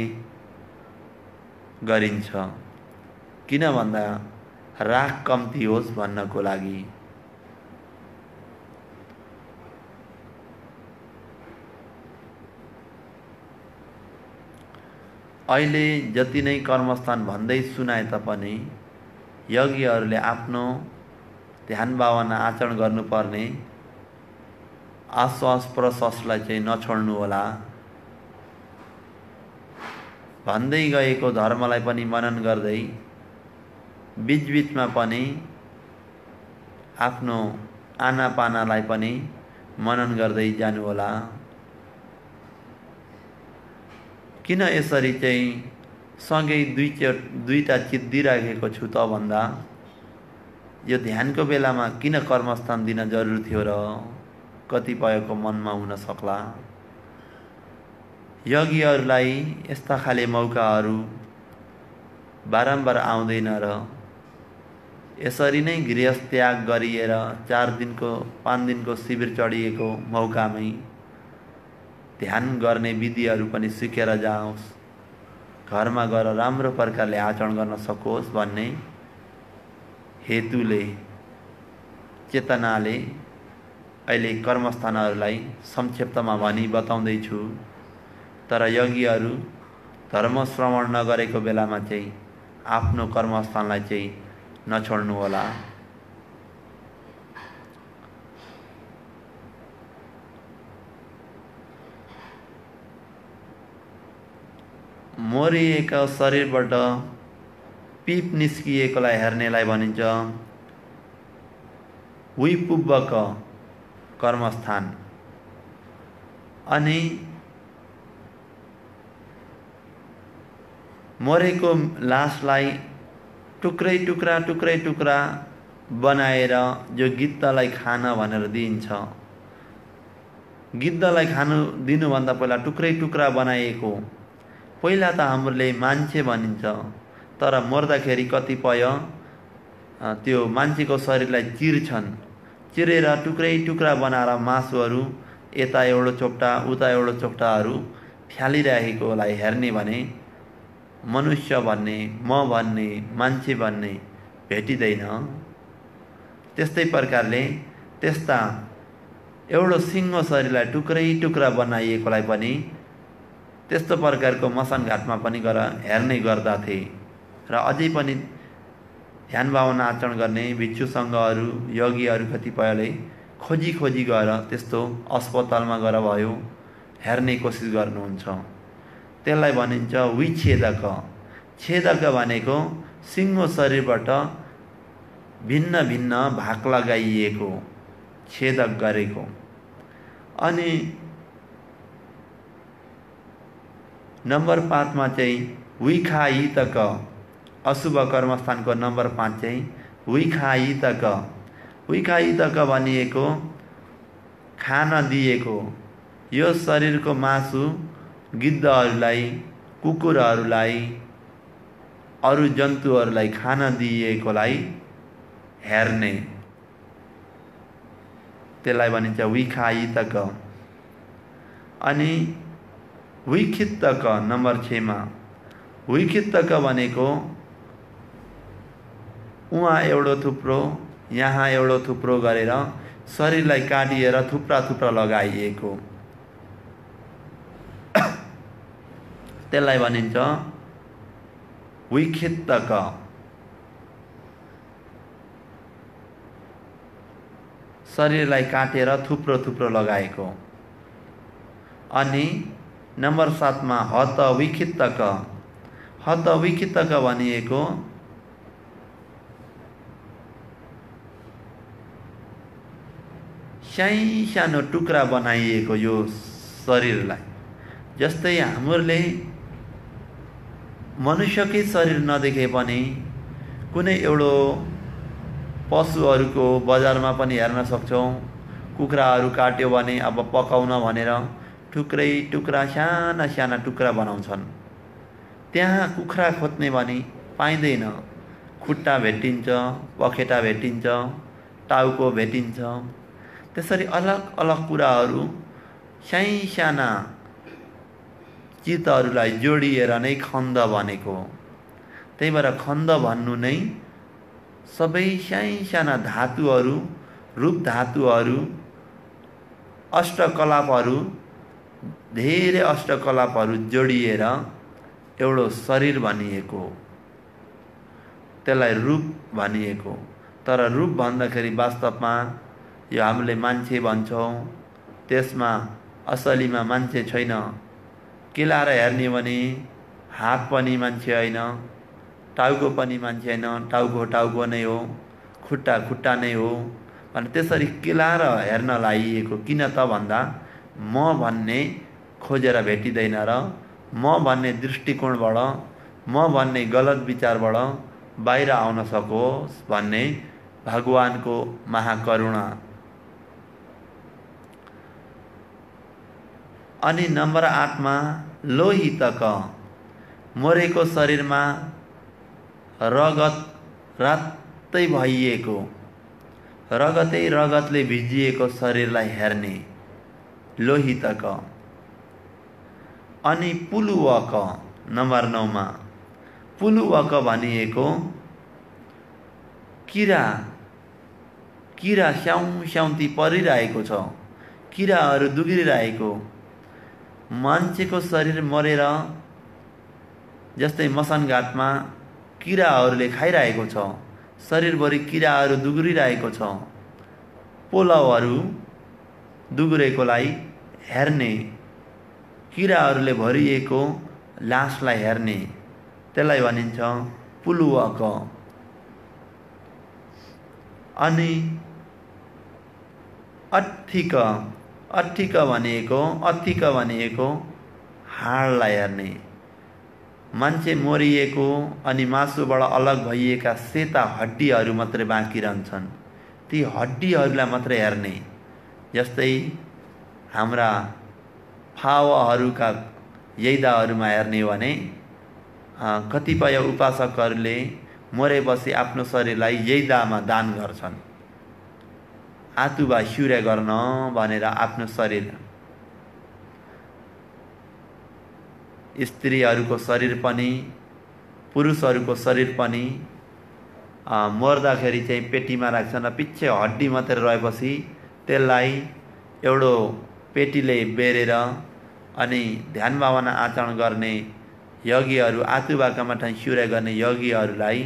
गरिन्छ। किन भन्दा राख कम्ती होस् भन्नको लागि। अहिले जति नै कर्मस्थान भन्दै सुनाए तापनि यज्ञहरूले आफ्नो ध्यान भावना आचरण गर्नुपर्ने आश्वास प्रश्वासलाई चाहिँ नछोड्नु होला भन्दै गएको धर्मलाई पनि मनन गर्दै बीचबीचमा पनि आफ्नो आनापानालाई पनि मनन गर्दै जानु होला। किन यसरी चाहिँ सँगै दुई दुईटा चिज दिइराखेको छु त भन्दा यो ध्यानको बेलामा किन कर्मस्थान दिन जरुरी थियो र कतिपयको मनमा हुन सक्ला। यज्ञहरूलाई यस्ता खाले मौकाहरू बारम्बार आउँदैन र यसरी नै गृहस्थ त्याग गरिएर चार दिनको पाँच दिनको शिविर चढिएको मौकामै ध्यान गर्ने विधिहरू पनि सिकेर जाओस्, घरमा गएर राम्रो प्रकारले आचरण गर्न सकोस् भन्ने हेतुले चेतनाले अहिले कर्मस्थानहरूलाई संक्षिप्तमा भनी बताउँदैछु। तर यज्ञहरू धर्म श्रवण नगरेको बेलामा चाहिँ आफ्नो कर्मस्थानलाई चाहिँ नछोड्नु होला। मरिएका शरीरबाट पिप निस्किएकोलाई हेर्नेलाई भनिन्छ विपुब्बक कर्मस्थान। अनि मरेको लासलाई टुक्रै टुक्रा टुक्रै टुक्रा बनाएर जो गिद्धलाई खान भनेर दिइन्छ, गिद्धलाई खानु दिनुभन्दा पहिला टुक्रै टुक्रा बनाइएको पहिला त हामीले मान्छे भनिन्छ, तर मर्दाखेरि कतिपय त्यो मान्छेको शरीरलाई चिर्छन्, चिरेर टुक्रै टुक्रा बनाएर मासुहरू यता एउटा चोप्टा उता एउटा चोप्टाहरू फ्यालिरहेकोलाई हेर्ने भने मनुष्य भन्ने, म भन्ने, मान्छे भन्ने भेटिँदैन। त्यस्तै प्रकारले त्यस्ता एउटा सिङ्गो शरीरलाई टुक्रै टुक्रा बनाइएकोलाई पनि त्यस्तो प्रकारको मसान घाटमा पनि गएर हेर्ने गर्दथे। र अझै पनि ध्यान भावना आचरण गर्ने भिक्षु सङ्घहरू यज्ञहरू कतिपयले खोजी खोजी गएर त्यस्तो अस्पतालमा गएर भयो हेर्ने कोसिस गर्नुहुन्छ। त्यसलाई भनिन्छ विच्छेदक। छेदक भनेको सिङ्गो शरीरबाट भिन्न भिन्न भाग लगाइएको, छेदक गरेको। अनि नम्बर पाँचमा चाहिँ विखायितक, अशुभ कर्मस्थानको नम्बर पाँच चाहिँ विखायितक। विखायितक भनिएको खान दिएको, यो शरीरको मासु गिद्धहरूलाई, कुकुरहरूलाई, अरू जन्तुहरूलाई खान दिएकोलाई हेर्ने, त्यसलाई भनिन्छ विखायितक। अनि विखित्तक नम्बर छमा, विखित्तक भनेको उहाँ एउटो थुप्रो यहाँ एउटो थुप्रो गरेर शरीरलाई काटिएर थुप्रा थुप्रा लगाइएको, त्यसलाई भनिन्छ विखित्तक। शरीरलाई काटेर थुप्रो थुप्रो लगाएको। अनि नम्बर सातमा हत विखित्तक। हत विखित्तक भनिएको सानो टुक्रा बनाइएको यो शरीरलाई। जस्तै हामीले मनुष्यकै शरीर नदेखे पनि कुनै एउटा पशुहरूको बजारमा पनि हेर्न सक्छौँ। कुखुराहरू काट्यो भने अब पकाउन भनेर टुक्रै टुक्रा साना साना टुक्रा बनाउँछन्। त्यहाँ कुखुरा खोज्ने भने पाइँदैन। खुट्टा भेटिन्छ, पखेटा भेटिन्छ, टाउको भेटिन्छ। त्यसरी अलग अलग कुराहरू साना चितहरूलाई जोडिएर नै खण्ड बनेको। त्यही भएर खण्ड भन्नु नै सबै साना धातुहरू, रूप धातुहरू, अष्टकलापहरू, धेरै अष्टकलापहरू जोडिएर एउटा शरीर भनिएको, त्यसलाई रूप भनिएको। तर रूप भन्दाखेरि वास्तवमा यो हामीले मान्छे भन्छौँ, त्यसमा असलीमा मान्छे छैन। केलाएर हेर्ने भने हात पनि मान्छे होइन, टाउको पनि मान्छे होइन, टाउको टाउको नै हो, खुट्टा खुट्टा नै हो भने त्यसरी केलाएर हेर्न लागिएको। किन त भन्दा म भन्ने खोजेर भेटिँदैन र म भन्ने दृष्टिकोणबाट, म भन्ने गलत विचारबाट बाहिर आउन सकोस् भन्ने भगवानको महाकरुणा। अनि नम्बर आठमा लोहितक, मरेको शरीरमा रगत रातै भइएको, रगतै रगतले भिजिएको शरीरलाई हेर्ने लोहितक। अनि पुलुवक नम्बर नौमा, पुलुवक भनिएको किरा, किरा स्याउ स्याउती परिरहेको छ, किराहरू दुगिरहेको। मान्छेको शरीर मरेर जस्तै मसानघाटमा किराहरूले खाइरहेको छ, शरीरभरि किराहरू दुग्रिरहेको छ। पोलाउहरू दुग्रेकोलाई हेर्ने, किराहरूले भरिएको लासलाई हेर्ने, त्यसलाई भनिन्छ पुलुवक। अनि अट्ठिक, अट्ठिक भनेको अट्ठिक भनेको हाडलाई हेर्ने। मान्छे मरिएको अनि मासुबाट अलग भइएका सेता हड्डीहरू मात्रै बाँकी रहन्छन्, ती हड्डीहरूलाई मात्रै हेर्ने। जस्तै हाम्रा फावाहरूका यैदाहरूमा हेर्ने भने कतिपय उपासकहरूले मरेपछि आफ्नो शरीरलाई यैदामा दान गर्छन्, आतुबा सूर्य गर्न भनेर। आफ्नो शरीर, स्त्रीहरूको शरीर पनि पुरुषहरूको शरीर पनि मर्दाखेरि चाहिँ पेटीमा राख्छन् र पछि हड्डी मात्रै रहेपछि त्यसलाई एउटा पेटीले बेरेर अनि ध्यान भावना आचरण गर्ने यज्ञहरू, आतुबाकामा ठाउँ सूर्य गर्ने यज्ञहरूलाई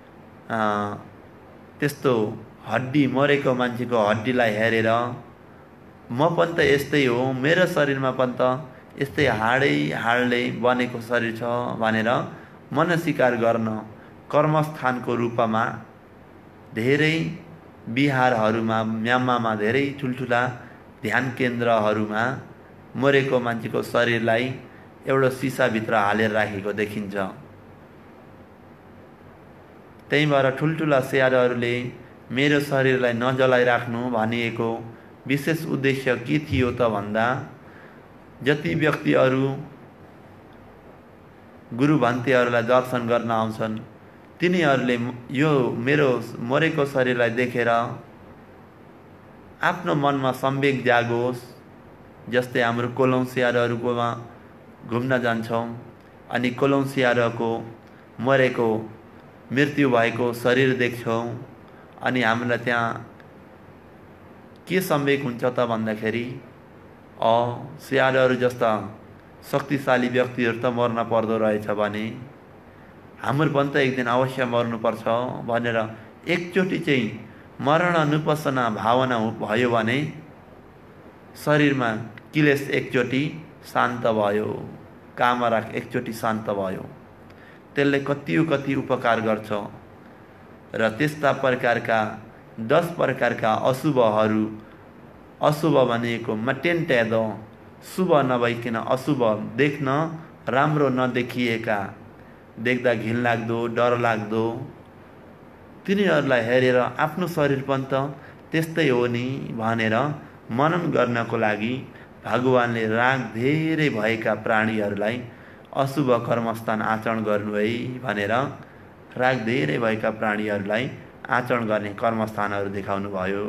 त्यस्तो हड्डी, मरेको मान्छेको हड्डीलाई हेरेर म पनि त यस्तै हो, मेरो शरीरमा पनि त यस्तै हाडै हाडले बनेको शरीर छ भनेर मनस्वीकार गर्न कर्मस्थानको रूपमा धेरै बिहारहरूमा, म्यामामा धेरै ठुल्ठुला ध्यान केन्द्रहरूमा मरेको मान्छेको शरीरलाई एउटा सिसाभित्र हालेर राखेको देखिन्छ। त्यही भएर ठुल्ठुला स्याहारहरूले मेरो शरीरलाई नजलाइराख्नु भनिएको विशेष उद्देश्य के थियो त भन्दा जति व्यक्तिहरू गुरु भन्तेहरूलाई दर्शन गर्न आउँछन् तिनीहरूले यो मेरो मरेको शरीरलाई देखेर आफ्नो मनमा संवेग जागोस्। जस्तै हाम्रो कोलौं स्याहारहरूकोमा घुम्न जान्छौँ अनि कोलौं स्याहारको मरेको मृत्यु भएको शरीर देख्छौँ अनि हामीलाई त्यहाँ के संवेग हुन्छ त भन्दाखेरि अ स्याहारहरू जस्ता शक्तिशाली व्यक्तिहरू त मर्न पर्दो रहेछ भने हाम्रो पनि त एक दिन अवश्य मर्नुपर्छ भनेर एकचोटि चाहिँ मरण अनुपसना भावना भयो भने शरीरमा क्लेश एकचोटि शान्त भयो, कामराग एकचोटि शान्त भयो। त्यसले कति कति उपकार गर्छ र त्यस्ता प्रकारका दस प्रकारका अशुभहरू अशुभ भनेको मटेन्ट्यादो शुभ नभइकन अशुभ देख्न राम्रो नदेखिएका देख्दा घिनलाग्दो डरलाग्दो तिनीहरूलाई हेरेर आफ्नो शरीर पनि त त्यस्तै हो नि भनेर मनन गर्नको लागि भगवानले राग धेरै भएका प्राणीहरूलाई अशुभ कर्मस्थान आचरण गर्नु है भनेर राग धेरै भएका प्राणीहरूलाई आचरण गर्ने कर्मस्थानहरू देखाउनु भयो।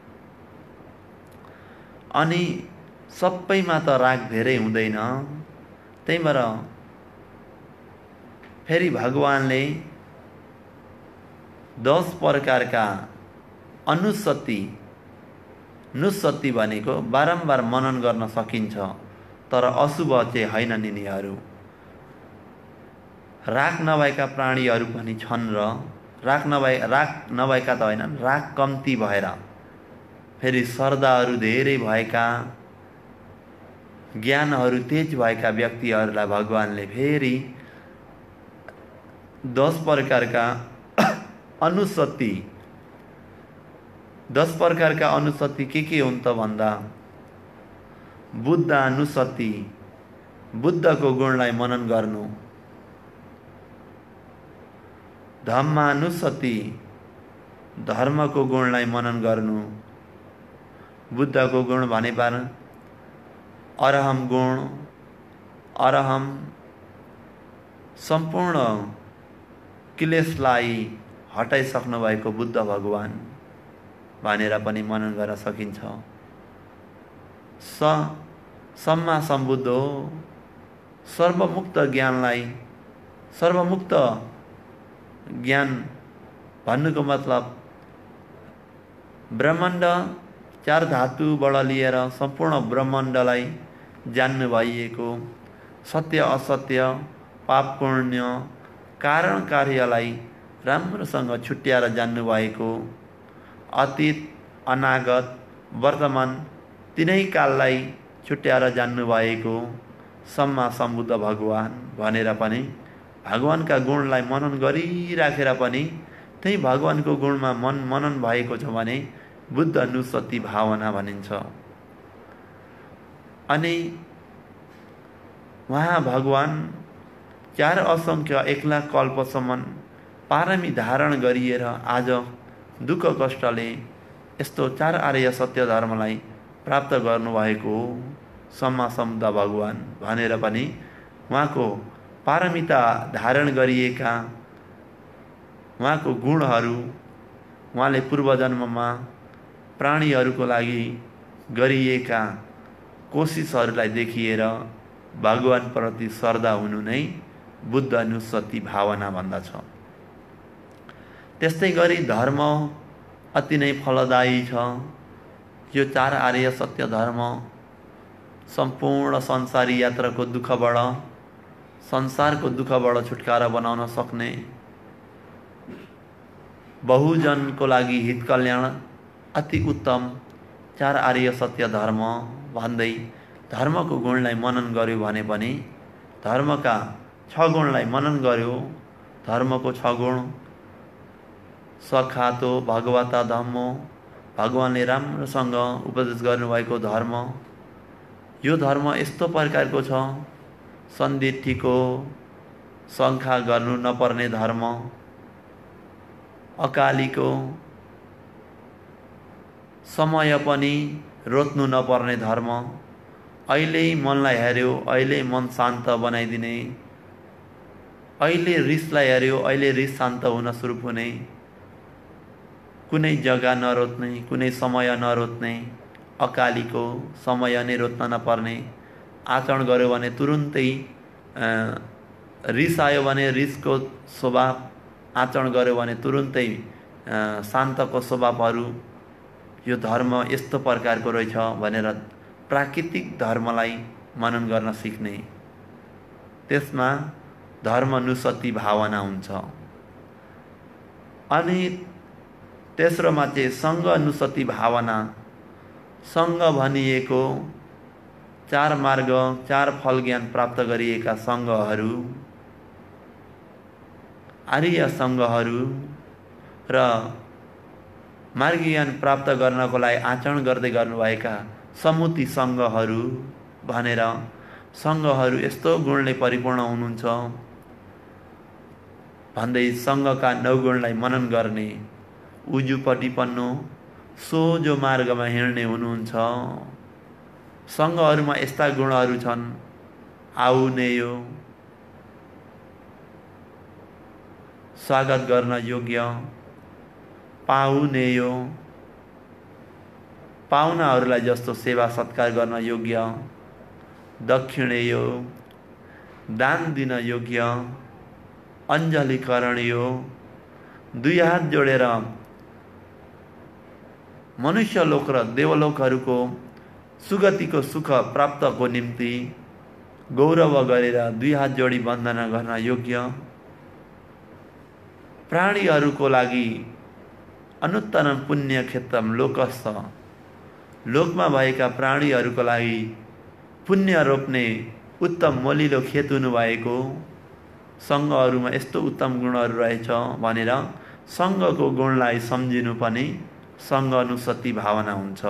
अनि सबैमा त राग धेरै हुँदैन, त्यही भएर फेरि भगवानले दस प्रकारका अनुसति नुसति भनेको बारम्बार मनन गर्न सकिन्छ तर अशुभ चाहिँ हैनन् यिनीहरू। राग नभएका प्राणीहरू पनि छन् र राग नभए राग नभएका त होइनन्, राग कम्ती भएर फेरि श्रद्धाहरू धेरै भएका ज्ञानहरू तेज भएका व्यक्तिहरूलाई भगवानले फेरि दस प्रकारका अनुसति दस प्रकारका अनुसति के के हुन् त भन्दा बुद्ध अनुसति बुद्धको गुणलाई मनन गर्नु, धम्मानुसति धर्मको गुणलाई मनन गर्नु, बुद्धको गुण भने पार अरहम गुण अरहम सम्पूर्ण क्लेशलाई हटाइसक्नु भएको बुद्ध भगवान भनेर पनि मनन गर्न सकिन्छ। स सम्मा सम्बुद्ध हो सर्वमुक्त ज्ञानलाई सर्वमुक्त ज्ञान भन्नुको मतलब ब्रह्माण्ड चार धातुबाट लिएर सम्पूर्ण ब्रह्माण्डलाई जान्नु भइएको, सत्य असत्य पाप पुण्य कारण कार्यलाई राम्रोसँग छुट्याएर जान्नु भएको, अतीत अनागत वर्तमान तिनै काललाई छुट्याएर जान्नु भएको सम्मा सम्बुद्ध भगवान भनेर पनि भगवानका गुणलाई मनन गरिराखेर पनि त्यही भगवानको गुणमा मन मनन भएको छ भने बुद्ध अनुसति भावना भनिन्छ। अनि वहाँ भगवान चार असंख्य एक लाख कल्पसम्म पारमी धारण गरिएर आज दुःख कष्टले यस्तो चार आर्य सत्य धर्मलाई प्राप्त गर्नुभएको सम्मा सम्बुद्ध भगवान भनेर पनि उहाँको पारमिता धारण गरिएका उहाँको गुणहरू उहाँले पूर्वजन्ममा प्राणीहरूको लागि गरिएका कोसिसहरूलाई देखिएर भगवानप्रति श्रद्धा हुनु नै बुद्ध अनुसति भावना भन्दछ। त्यस्तै गरी धर्म अति नै फलदायी छ। यो चार आर्य सत्य धर्म सम्पूर्ण संसारी यात्राको दुःखबाट संसारको दुःखबाट छुटकारा बनाउन सक्ने, बहुजनको लागि हित कल्याण अति उत्तम चार आर्य सत्य धर्म भन्दै धर्मको गुणलाई मनन गर्यो भने पनि धर्मका छ गुणलाई मनन गर्यो। धर्मको छ गुण सखातो भगवता धम्मो भगवानले राम्रोसँग उपदेश गर्नुभएको धर्म। यो धर्म यस्तो प्रकारको छ सन्दिठीको शङ्का गर्नु नपर्ने धर्म, अकालीको समय पनि रोज्नु नपर्ने धर्म, अहिले मनलाई हेर्यो अहिले मन शान्त बनाइदिने, अहिले रिसलाई हेर्यो अहिले रिस शान्त हुन सुरु हुने, कुनै जग्गा नरोज्ने कुनै समय नरोज्ने, अकालीको समय नै रोज्न नपर्ने, आचरण गर्यो भने तुरुन्तै रिस आयो भने रिसको स्वभाव, आचरण गर्यो भने तुरुन्तै शान्तको स्वभावहरू, यो धर्म यस्तो प्रकारको रहेछ भनेर प्राकृतिक धर्मलाई मनन गर्न सिक्ने, त्यसमा धर्मानुसति भावना हुन्छ। अनि तेस्रोमा चाहिँ सङ्घ अनुसति भावना। सङ्घ भनिएको चार मार्ग चार फल ज्ञान प्राप्त गरिएका सङ्घहरू, आर्य सङ्घहरू र मार्गी ज्ञान प्राप्त गर्नको लागि आचरण गर्दै गर्नुभएका समुति सङ्घहरू भनेर सङ्घहरू यस्तो गुणले परिपूर्ण हुनुहुन्छ भन्दै सङ्घका नौगुणलाई मनन गर्ने उजुपट्टि पन्नु सोझो मार्गमा हिँड्ने हुनुहुन्छ। सङ्घहरूमा यस्ता गुणहरू छन् आउनेयो, स्वागत गर्न योग्य, पाउनेयो, पाहुनाहरूलाई जस्तो सेवा सत्कार गर्न योग्य, दक्षिणेयो, दान दिन योग्य, अञ्जली करणीयो, दुई हात जोडेर मनुष्य लोक र देवलोकहरूको सुगतिको सुख प्राप्तको निम्ति गौरव गरेर दुई हात जोडी वन्दना गर्न योग्य, प्राणीहरूको लागि अनुत्तरम पुण्य क्षेत्रम लोकस्थ, लोकमा भएका प्राणीहरूको लागि पुण्य रोप्ने उत्तम मलिलो खेत हुनुभएको सङ्घहरूमा यस्तो उत्तम गुणहरू रहेछ भनेर सङ्घको गुणलाई सम्झिनु पनि सङ्घ अनुसति भावना हुन्छ।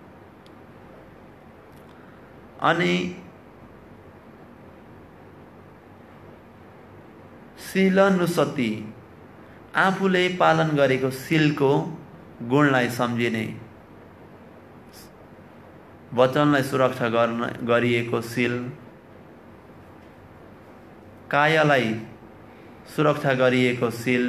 अनि शीलानुसति आफूले पालन गरेको शीलको गुणलाई सम्झिने, वचनलाई सुरक्षा गर्न गरिएको शील, कायलाई सुरक्षा गरिएको शील,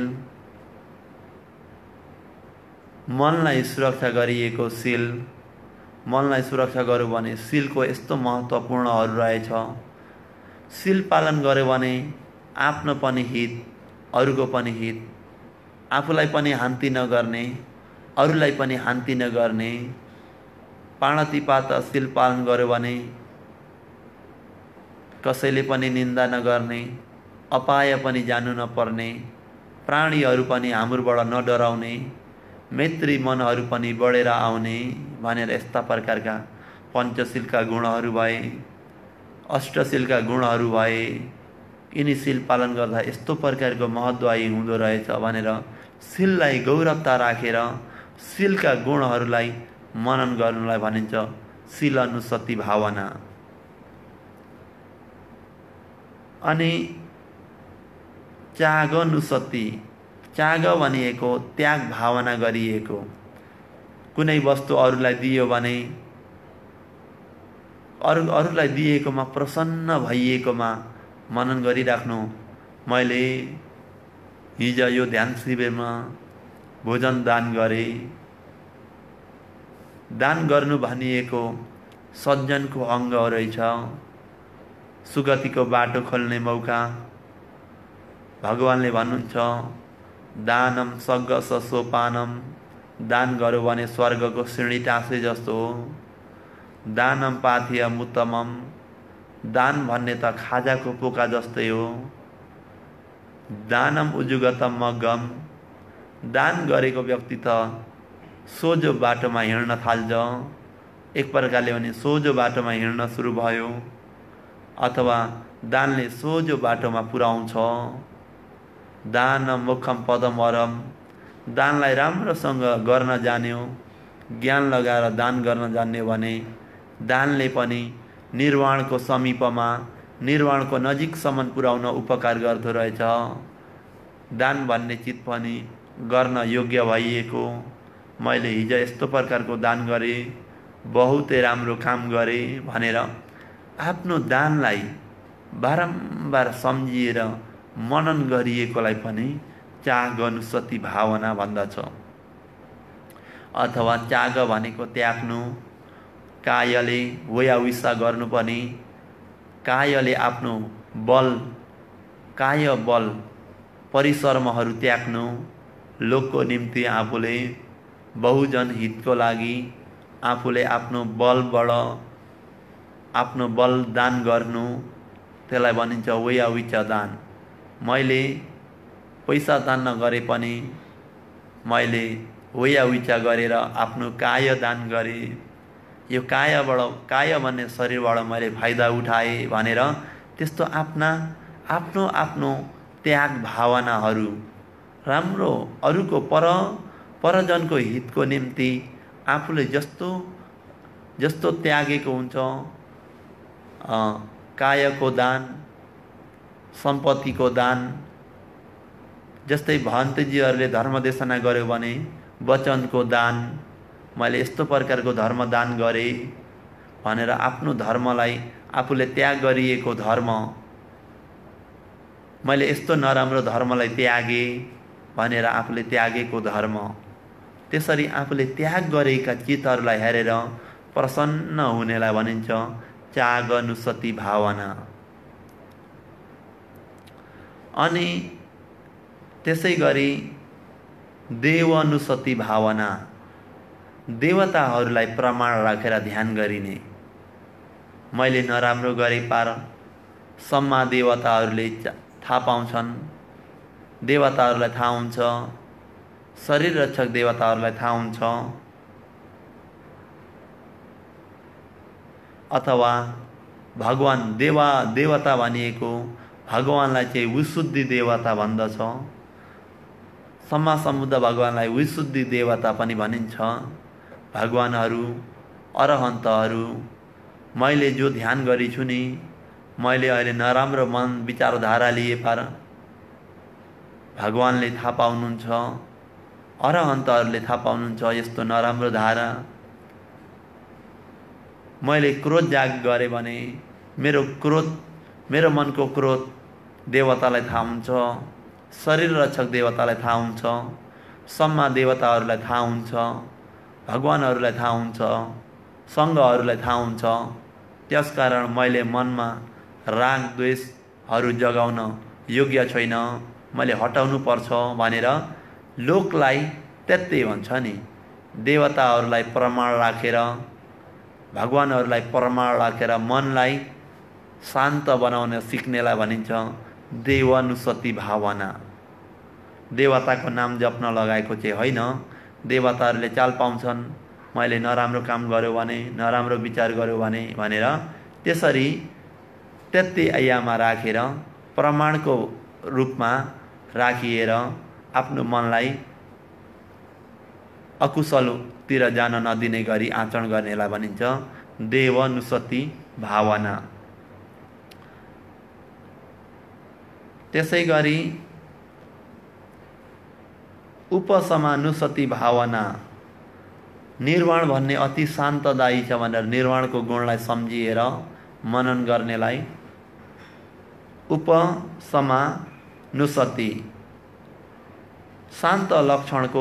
मनलाई सुरक्षा गरिएको शील। मनलाई सुरक्षा गर्यो भने शीलको यस्तो महत्त्वपूर्णहरू रहेछ। शील पालन गर्यो भने आफ्नो पनि हित, अरूको पनि हित, आफूलाई पनि हान्ति नगर्ने, अरूलाई पनि हान्ति नगर्ने, पाणतिपात शील पालन गर्यो भने कसैले पनि निन्दा नगर्ने, अपाय पनि जानु नपर्ने, प्राणीहरू पनि हाम्रोबाट नडराउने, मैत्री मनहरू पनि बढेर आउने भनेर यस्ता प्रकारका पञ्चशीलका गुणहरू भए, अष्टशीलका गुणहरू भए। यिनी शील पालन गर्दा यस्तो प्रकारको महत्त्वयी हुँदो रहेछ भनेर शीललाई गौरवता राखेर शीलका गुणहरूलाई मनन गर्नुलाई भनिन्छ शीलानुसति भावना। अनि त्यागानुसति, त्याग भनिएको त्याग भावना गरिएको, कुनै वस्तु अरूलाई दियो भने अरू अरूलाई दिएकोमा प्रसन्न भइएकोमा मनन गरिराख्नु। मैले हिजो यो ध्यान शिविरमा भोजन दान गरेँ, दान गर्नु भनिएको सज्जनको अङ्ग रहेछ, सुगतिको बाटो खोल्ने मौका। भगवानले भन्नुहुन्छ दानम सग्ग सोपानम, दान गर्यो भने स्वर्गको सिँढी टाँसे जस्तो हो। दानम पाथेयम उत्तमम, दान भन्ने त खाजाको पोका जस्तै हो। दानम उजुगतम मग्गम, दान गरेको व्यक्ति त सोझो बाटोमा हिँड्न थाल्छ। एक प्रकारले भने सोझो बाटोमा हिँड्न सुरु भयो, अथवा दानले सोझो बाटोमा पुर्याउँछ। दान मुखम पदमरम, दानलाई राम्रोसँग गर्न जान्यो, ज्ञान लगाएर दान गर्न जान्यो भने दानले पनि निर्वाणको समीपमा, निर्वाणको नजिकसम्म पुर्याउन उपकार गर्दो रहेछ। दान भन्ने चिज पनि गर्न योग्य भइएको, मैले हिजो यस्तो प्रकारको दान गरेँ, बहुतै राम्रो काम गरेँ भनेर आफ्नो दानलाई बारम्बार सम्झिएर मनन गरिएकोलाई पनि त्यागानुसति भावना भन्दछ। अथवा त्याग भनेको त्याग्नु, कायले वयाविसा गर्नु पनि, कायले आफ्नो बल, काय बल परिश्रमहरू त्याग्नु, लोकको निम्ति आफूले बहुजन हितको लागि आफूले आफ्नो बलबाट आफ्नो बल दान गर्नु, त्यसलाई भनिन्छ वयाविचा दान। मैले पैसा दान नगरे पनि मैले वयाविचा गरेर आफ्नो काय दान गरेँ, यो कायबाट, काय भन्ने शरीरबाट मैले फाइदा उठाएँ भनेर त्यस्तो आफ्ना आफ्नो आफ्नो त्याग भावनाहरू, राम्रो अरूको पर परजनको हितको निम्ति आफूले जस्तो जस्तो त्यागेको हुन्छ, कायको दान, सम्पत्तिको दान, जस्तै भन्तजीहरूले धर्मदेशना गर्यो भने वचनको दान, मैले यस्तो प्रकारको धर्म दान गरेँ भनेर आफ्नो धर्मलाई आफूले त्याग गरिएको धर्म, मैले यस्तो नराम्रो धर्मलाई त्यागे भनेर आफूले त्यागेको धर्म, त्यसरी आफूले त्याग गरेका चिजहरूलाई हेरेर प्रसन्न हुनेलाई भनिन्छ त्यागनुसति भावना। अनि त्यसै गरी देवानुसति भावना, देवताहरूलाई प्रमाण राखेर ध्यान गरिने। मैले नराम्रो गरे पार सम्मा देवताहरूले थाहा पाउँछन्, देवताहरूलाई थाहा हुन्छ, शरीर रक्षक देवताहरूलाई थाहा हुन्छ, अथवा भगवान देवा देवता भनिएको भगवानलाई चाहिँ विशुद्धि देवता भन्दछ। सम्मा सम्बुद्ध भगवानलाई विशुद्धि देवता पनि भनिन्छ। भगवानहरू, अरहन्तहरू, मैले जो ध्यान गरिछु नि, मैले अहिले नराम्रो मन विचारधारा लिए पार भगवानले थाहा पाउनुहुन्छ, अरहन्तहरूले थाहा पाउनुहुन्छ यस्तो नराम्रो धारा। मैले क्रोध जाग गरेँ भने मेरो क्रोध, मेरो मनको क्रोध देवतालाई थाहा हुन्छ, शरीर रक्षक देवतालाई थाहा हुन्छ, सम्मा देवताहरूलाई थाहा हुन्छ, भगवानहरूलाई थाहा हुन्छ, सङ्घहरूलाई थाहा हुन्छ। त्यसकारण मैले मनमा राग द्वेषहरू जगाउन योग्य छैन, मैले हटाउनु पर्छ भनेर लोकलाई त्यतै भन्छ नि। देवताहरूलाई प्रमाण राखेर, भगवानहरूलाई प्रमाण राखेर मनलाई शान्त बनाउन सिक्नेलाई भनिन्छ देवानुसति भावना। देवताको नाम जप्न लगाएको चाहिँ होइन। देवताहरूले चाल पाउँछन् मैले नराम्रो काम गर्यो भने, नराम्रो विचार गर्यो भने भनेर त्यसरी त्यति आयामा राखेर प्रमाणको रूपमा राखिएर आफ्नो मनलाई अकुशलतिर जान नदिने गरी आचरण गर्नेलाई भनिन्छ देवानुसति भावना। त्यसै गरी उपसमानुसति भावना, निर्वाण भन्ने अति शान्तदायी छ भनेर निर्वाणको गुणलाई सम्झिएर मनन गर्नेलाई उपसमानुसति, शान्त लक्षणको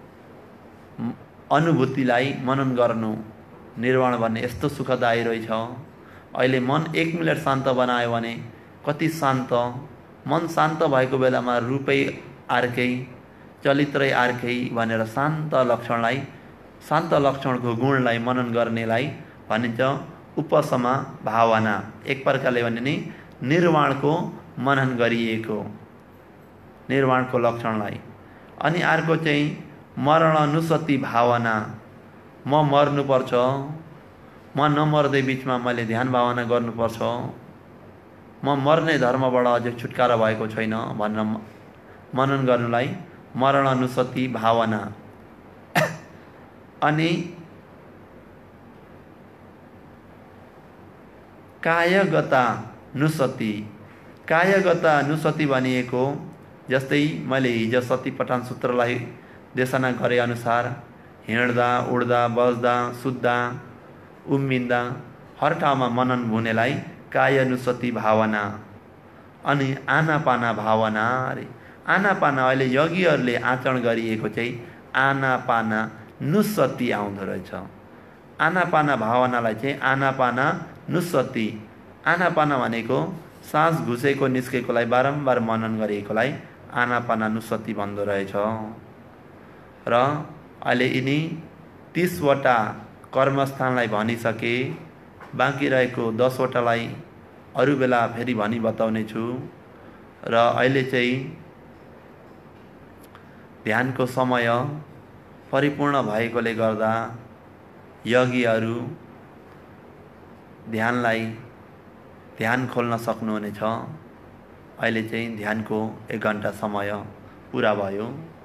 अनुभूतिलाई मनन गर्नु। निर्वाण भन्ने यस्तो सुखदायी रहेछ। अहिले मन एक मिनट शान्त बनायो भने कति शान्त। मन शान्त भएको बेलामा रूपै अर्कै, चरित्रै अर्कै भनेर शान्त लक्षणलाई, शान्त लक्षणको गुणलाई मनन गर्नेलाई भनिन्छ उपसमा भावना। एक प्रकारले भने नि निर्वाणको मनन गरिएको निर्वाणको लक्षणलाई। अनि अर्को चाहिँ मरणानुसति भावना, म मर्नुपर्छ, म नमर्दै बिचमा मैले ध्यान भावना गर्नुपर्छ, म मर्ने धर्मबाट अझै छुटकारा भएको छैन भनेर मनन गर्नुलाई मरणानुसति भावना। अनि कायगतानुसति, कायगतानुसति भनिएको जस्तै मैले हिजो सतीपठान सूत्रलाई देशना गरे अनुसार हिँड्दा, उड्दा, बस्दा, सुत्दा, उम्मिँदा हर ठाउँमा मनन हुनेलाई कायानुसति भावना। अनि आनापाना भावना, अरे आनापाना अहिले योगीहरूले आचरण गरिएको चाहिँ आनापाना नुसति आउँदो रहेछ। आनापाना भावनालाई चाहिँ आनापाना नुसति, आनापाना भनेको सास घुसेको निस्केकोलाई बारम्बार मनन गरिएकोलाई आनापाना नुसति भन्दो रहेछ। र अहिले यिनी तीसवटा कर्मस्थानलाई भनिसके, बाँकी रहेको दसवटालाई अरू बेला फेरि भनी बताउने छु। र अहिले चाहिँ ध्यानको समय परिपूर्ण भएकोले गर्दा योगीहरू ध्यानलाई ध्यान खोल्न सक्नुहुनेछ। अहिले चाहिँ ध्यानको एक घन्टा समय पुरा भयो।